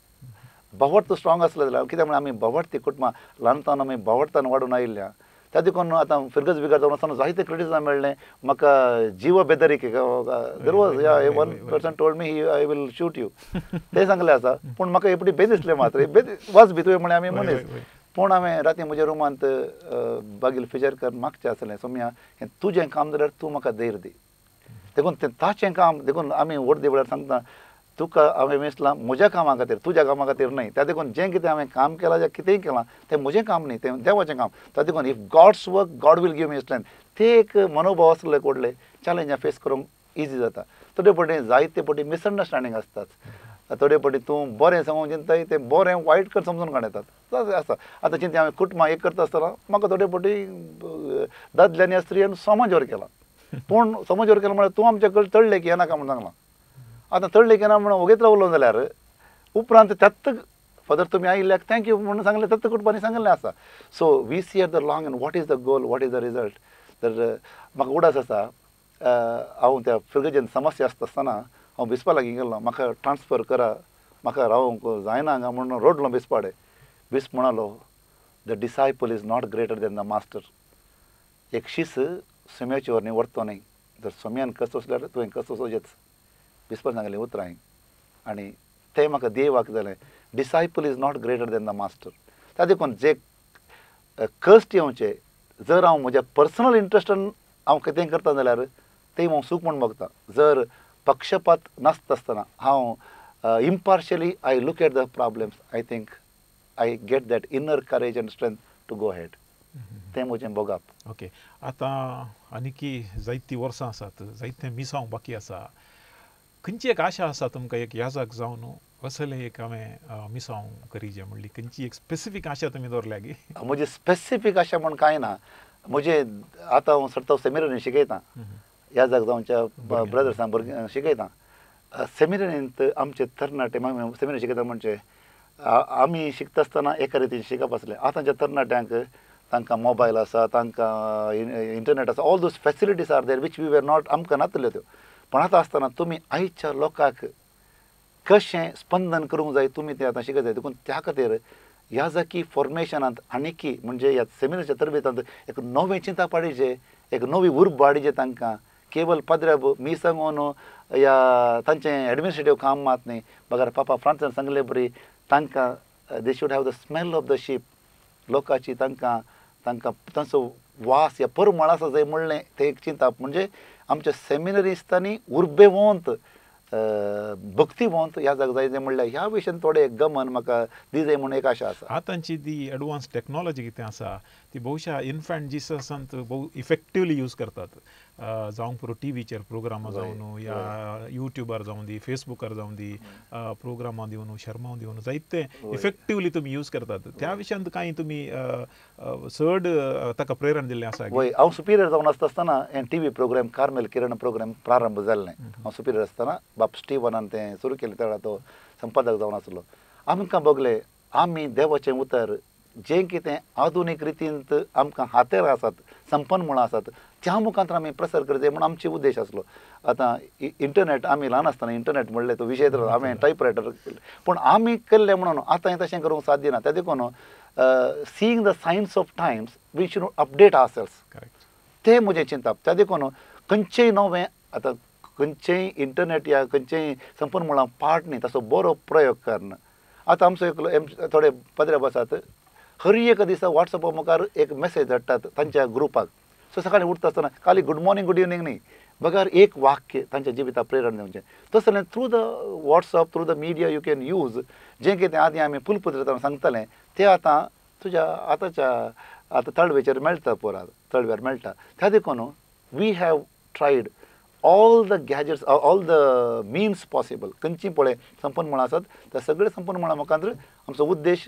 बोवाड स्ट्रॉंग आसलो जाल्यार कित्याक म्हळ्यार आमी बोवाड ती कुटुंबां ल्हानपणांत आमी बोवाडतान वाडून आयिल्ल्या त्या देखून आतां फिरगत बिगार जावन आसतना जायते क्रिटिसिजम मेळ्ळें म्हाका जीव बेदरीक देर वॉज या one person told me I will shoot you ते सांगलें आसा पूण म्हाका एपटी बे दिसलें मात्र वाज भी तुवें म्हळें आमी मनीस पूण हांवें राती म्हज्या रुमांत बागील फिचर कर मागचें आसलें सोम्या हें तुजें काम जाल्यार तूं म्हाका धैर्य दी देखून तें ताचें काम देखून आमी व्हड देवळार सांगता तुका हांवें विसलां म्हज्या कामा खातीर तुज्या कामा खातीर न्हय त्या देखून जें कितें हांवें काम केलां जें कितेंय केलां तें म्हजें काम न्ही तें देवाचें काम त्या देखून if God's work God will give me strength ते एक मनोभाव आसले कोडले चॅलेंजां फेस करूंक इजी जाता. थोडे फावटी जायते फावटी मिसअंडरस्टँडींग आसतात थोडे फावटी तूं बरें सांगूंक चिंताय तें बरें वायट कर समजून काडटात आसा. आतां चिंता हांवें कुटुंबां एक करता आसतना म्हाका थोडे फावटी दादल्यांनी स्त्रियांनी समाजवर केला पूण समाजवर केला म्हळ्यार तूं आमचे कडेन तळ्ळें की हें नाका म्हणून सांगलां. आतां तळ्ळें की ना म्हणून ओगेतला उलोवन जाल्यार उपरांत त्यात फादर तुमी आयिल्ल्याक थँक्यू म्हणून सांगलें त्यात कुटुंबांनी सांगलें आसा. So we see at the long end what is the goal what is the result. तर म्हाका उडास आसा हांव त्या फिरगेचेंत समस्या आसता आसतना हांव बिस्पा लागीं गेल्लो म्हाका ट्रान्सफर करा म्हाका रावंक जायना हांगा म्हणून रडलो बिस्पाडे. बिस्प म्हणालो the disciple is not greater than the master. एक शीस सोम्याचे वर न्ही व्हरतो न्ही जर सोम्यान कसो जाल्यार तुवें कसो सोजेच बिस्पान सांगलें उतरां आनी तें म्हाका देवाक जालें disciple is not greater than the master. त्या देखून जे कश्ट येवचे जर हांव म्हज्या पर्सनल इंट्रस्टान हांव कितें करता जाल्यार तें हांव सूख म्हूण बगता. जर पक्षपात नासता आसतना हांव impartially I look at the problems I think I get that inner courage and strength to go ahead तें म्हजें बगप. ओके आतां आनीकी जायतीं वर्सां आसात जायते मिसांव बाकी आसा खंयची एक आशा आसा तुमकां एक याजाक जावन असलें एक हांवें मिसांव करी जें म्हणली खंयची एक स्पेसिफीक आशा तुमी दवरल्या गी. म्हजी स्पेसिफीक आशा म्हूण कांय ना. म्हजें आतां हांव सरता सेमिनारींत शिकयतां याजाक जावच्या ब्रदर्सांक भुरग्यांक शिकयतां. सेमिनारींत आमचे तरणाटे सेमिनारी शिकयता म्हणजे आमी शिकता आसतना एका रितीन शिकप आसलें. आतांच्या तरणाट्यांक तांकां मोबायल आसा तांकां इंटरनेट आसा all those facilities are there which we were not आमकां नासल्यो त्यो. पण आतां आसतना तुमी आयच्या लोकांक कशें स्पंदन करूंक जाय तुमी तें आतां शिकत जाय. देखून त्या खातीर ह्या जाकी फॉर्मेशनांत आनीकी म्हणजे ह्या सेमिनारच्या तरबेतांत एक नवें चिंता पाडीचें एक नवी उर्ब वाडीचे तांकां केवल पदराब मी सांगून या तांचें एडमिनिस्ट्रेटिव्ह काम मात न्ही बगर पापा फ्रांसान सांगले बरी तांकां they should have the smell of the sheep लोकांची तांकां तांकां तांचो वास या परमळ आसा जंय म्हणलें तें एक चिंता म्हणजे आमच्या सेमिनरिस्तांनी उर्बेवंत भक्तिवंत ह्या जाग जाय जें म्हणल्यार ह्या विशयान थोडें गमन म्हाका दी जाय म्हणून एक आशा आसा. आतांची दी एडवान्स टॅक्नॉलॉजी कितें आसा ती भोवशा इन्फंट जिससांत भोव इफेक्टिवली यूज करतात जावंक पुरो टीव्हीचेर प्रोग्रामां जावन या युट्यूबार जावं दी फेसबुकार जावं दी प्रोग्रामां दिवन शर्मा दिवन जायते इफेक्टिवली तुमी यूज करतात त्या विशयान कांय तुमी चड ताका प्रेरण दिल्लें आसा. वय हांव सुपिरियर जावन आसता आसतना हें TV program Carmel Kiran program प्रारंभ जाल्लें हांव सुपिरियर आसतना बाप स्टीवनान तें सुरू केलें तेन्ना तो संपादक जावन आसलो. आमकां बगले आमी देवाचें उतर जें कितें आधुनीक रितींत आमकां हातेर आसात संपन्नमळां आसात त्या मुखांतर आमी प्रसार करचे म्हूण आमचो उद्देश आसलो. आतां इंटरनेट आमी ल्हान आसतना इंटरनेट म्हणलें तो विशय तर हांवें टायपरायटर केल्ले पूण आमी केल्लें म्हणून आतां हें तशें करूंक साध्य ना. त्या देखून seeing the science of times we should update our selves तें म्हजें चिंतप. त्या देखून खंयचेंय नवें आतां खंयचेंय इंटरनेट या खंयचेंय संपन्नमळां पाड न्ही ताचो बरो प्रयोग करना. आतां आमचो एक थोडे पदराब आसात हर एक दिसा वॉट्सॅपा मुखार एक मेसेज धाडटात तांच्या ग्रुपाक. सो सकाळीं उठता आसतना खाली गुड मॉर्निंग गुड इवनिंग न्ही बगर एक वाक्य तांच्या जिविताक प्रेरण दिवचें. तशें जाल्यार through the WhatsApp through the media you can use जें कितें आदीं आमी फुलपत्र सांगतालें तें आतां तुज्या आतांच्या आतां तळवेचेर मेळटा पुराय तळव्यार मेळटा. त्या देखून we have tried all the gadgets all the means possible खंयचीं पळय संपन्नमळां आसात त्या सगळे संपन्नमळां मुखार आमचो उद्देश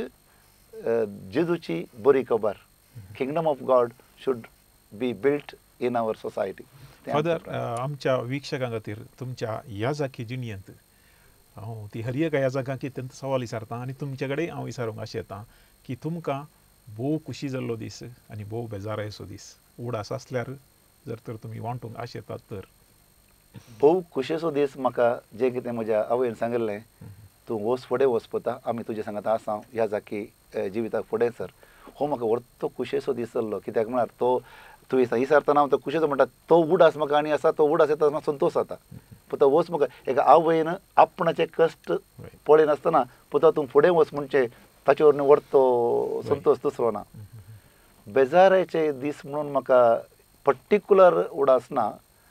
जेजूची बरी खबर kingdom of God should be built in our society. Father आमच्या विक्षकां खातीर तुमच्या ह्या जाकी जिणयेंत हांव ती हर एक ह्या जागांक तेंचो सवाल विचारतां आनी तुमचे कडेन हांव विचारूंक अशें येता की तुमकां भोव खुशी जाल्लो दीस आनी भोव बेजारायसो दीस उडास आसल्यार जर तर तुमी वांटूंक आशें येतात तर भोव खुशेचो दीस म्हाका जें कितें म्हज्या आवयन सांगिल्लें तूं वच फुडें वचपता आमी तुजे सांगात आसा ह्या जाकी जिविताक फुडें सर हो म्हाका व्हडलो खुशेचो दीस जाल्लो. कित्याक म्हळ्यार तो तुवें विचारतना हांव तो खुशेचो म्हणटा तो उडास म्हाका आनी आसा तो उडास येता संतोश जाता. पूण तो वच म्हाका एका आवयन आपणाचे कश्ट पळयनासतना पुता तूं फुडें वच म्हणचे ताचे वरवीं व्हडलो संतोश दुसरो ना. बेजाराचे दीस म्हणून म्हाका पर्टिक्युलर उडास ना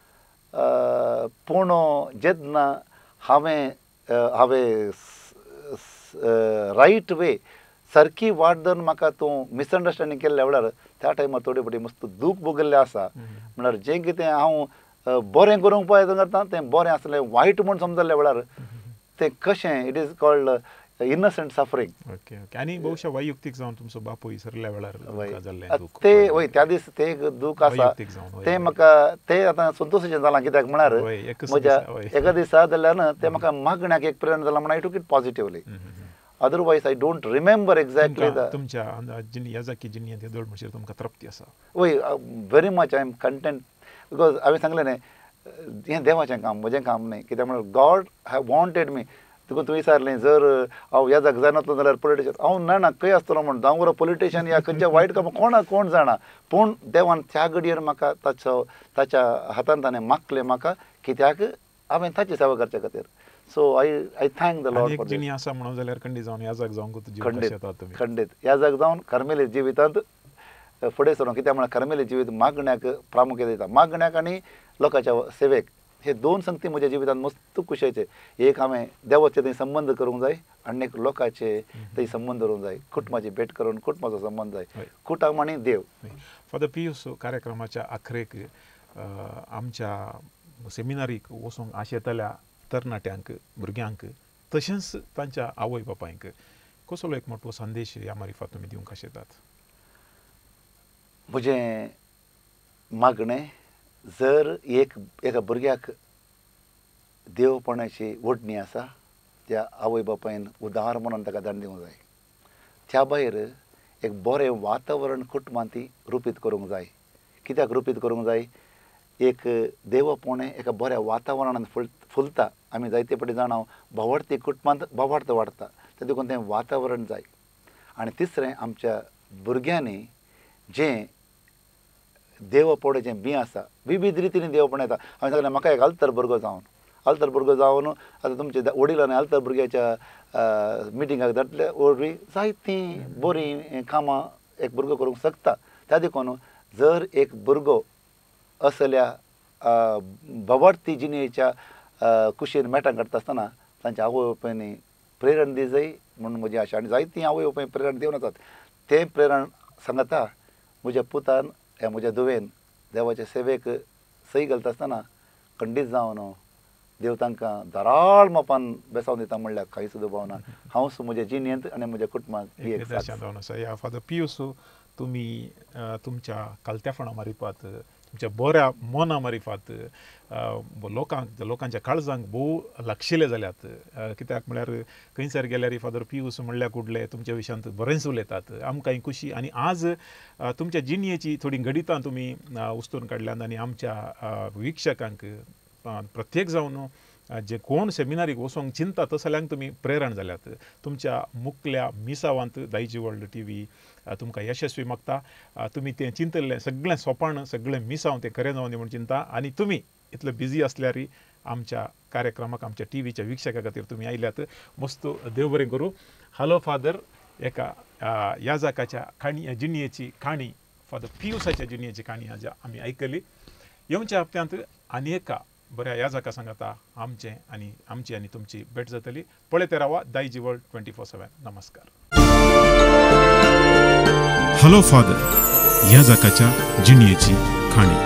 पूण जेन्ना हांवें हांवें रायट वे सारकी वाट धरून म्हाका तूं मिसअंडरस्टँडींग केल्ल्या वेळार त्या टायमार थोडी बडी मस्त दूख भोगिल्लें आसा. म्हळ्यार जें कितें हांव बरें करूंक प्रयत्न करता तें बरें आसलें वायट म्हूण समजल्ल्या वेळार तें कशें it is called incessant suffering. Okay okay आनी भोवशा वैयक्तीक जावन तुमचो बापूय सरल्या वेळार तें वय त्या दीस तें एक दूख आसा तें म्हाका तें आतां संतोशाचें जालां. कित्याक म्हळ्यार म्हज्या एका दिसा जाल्यार तें म्हाका मागण्याक एक प्रेरणा जालां म्हणून I took it positively. Otherwise I don't remember exactly तुमच्या ह्या जाकी जिणयेंत येदोळ म्हणजेर तुमकां तृप्ती आसा. वय very much I am content because हांवें सांगलें न्ही हें देवाचें काम म्हजें काम न्ही. कित्याक म्हळ्यार गॉड हॅव वॉन्टेड मी देखून तुवें विचारलें जर हांव ह्या जाग जायनासलो जाल्यार पोलिटिशियन हांव ना खंय आसतलो म्हण हांव बरो पोलिटिशियन या खंयच्या वायट कामां कोणा कोण जाणा पूण देवान त्या घडयेर म्हाका ताचो ताच्या हातान ताणें मागलें म्हाका कित्याक हांवें ताची सेवा करचे खातीर. So I I thank the Lord for जिणी आसा म्हणून जाल्यार खंडीत जावन ह्या जाग जावंक खंडीत खंडीत ह्या जाग जावन कार्मेलीत जिवितांत फुडें सरून कित्याक म्हळ्यार कार्मेलीत जिवीत मागण्याक प्रामुख्य दिता. मागण्याक आनी लोकांच्या सेवेक हे दोन संगती म्हज्या जिवितांत मस्त खुशयेचे. एक हांवें देवाचे थंय संबंद करूंक जाय आनी एक लोकांचे थंय संबंद करूंक जाय. कुटुंबाची भेट करून कुटुंबाचो संबंद जाय कुटुंब आनी देव. फादर पियूस कार्यक्रमाच्या आखरेक आमच्या सेमिनारीक वचूंक आशेतल्या तरणाट्यांक भुरग्यांक तशेंच तांच्या आवय बापायंक कसलो एक मोठो संदेश ह्या मार्फत तुमी दिवंक आशेतात. म्हजें मागणें जर एक एका भुरग्याक देवपणाची ओडणी आसा त्या आवय बापायन उदार म्हणून ताका दान दिवंक जाय. त्या भायर एक बरें वातावरण कुटुंबांत रुपीत करूंक जाय. कित्याक रुपीत करूंक जाय एक देवपणे एका बऱ्या वातावरणान फुल फुलता. आमी जायते फावटी जाणां भावार्थी कुटुंबांत भावार्थ वाडटा त्या देखून तें वातावरण जाय. आनी तिसरें आमच्या भुरग्यांनी जें देवपणाचें बी आसा विविध रितीन देवपण येता हांवें सांगलें म्हाका एक आल्तर भुरगो जावन आल्तर भुरगो जावन आतां तुमचे वडिलांनी आल्तर भुरग्याच्या मिटिंगाक धाडले वरवीं जायतीं बरीं कामां एक भुरगो करूंक शकता त्या देखून जर एक भुरगो असल्या भवार्थी जिणेच्या कुशीन मेटां काडटा आसतना तांच्या आवय बापायनी प्रेरण दी जाय म्हणून म्हजी आशा आनी जायतीं आवय बापाय प्रेरण दिवन आसात ते प्रेरण सांगता म्हज्या पुतान ह्या म्हज्या धुवेन देवाचे सेवेक सई घालता आसतना खंडीत जावन देव तांकां धाराळ मोपान बेसावन दिता म्हणल्यार कांय सुद्दां भावना हांव म्हज्या जिणेंत आनी म्हज्या कुटुंबांत ही एक ह्या फादर पियूस तुमी तुमच्या कालत्यापणा मारिफात तुमच्या बऱ्या मना मारिफात लोकांक लोकांच्या काळजांक भोव लागशिल्ले जाल्यात कित्याक म्हळ्यार खंयसर गेल्यार फादर पियूस म्हणल्यार कुडले तुमच्या विशयांत बरेंच उलयतात आमकांय खुशी आनी आज तुमच्या जिणयेची थोडी गणितां तुमी उस्तून काडल्यात आनी आमच्या विक्षकांक प्रत्येक जावन जे कोण सेमिनारीक वचोंक चिंता तसल्यांक तुमी प्रेरण जाल्यात तुमच्या मुखल्या मिसावांत दायजी वर्ल्ड टीव्ही तुमकां यशस्वी मागता तुमी तें चिंतल्लें सगळें सोपान सगळें मिसाव तें खरें जावन दी म्हूण चिंता आनी तुमी इतले बिजी आसल्यारय आमच्या कार्यक्रमाक आमच्या टीव्हीच्या विक्षका खातीर तुमी आयल्यात मस्त देव बरें करूं हॅलो फादर एका याजकाच्या काणी जिणयेची काणी फादर पियूसाच्या जिणयेची काणी आज आमी आयकली येवच्या हप्त्यांत आनी एका बऱ्या याजका सांगाता आमचे आनी आमची आनी तुमची भेट जातली पळयत रावा Daijiworld twenty four seven नमस्कार हॅलो फादर याजकाच्या जिणयेची खाणी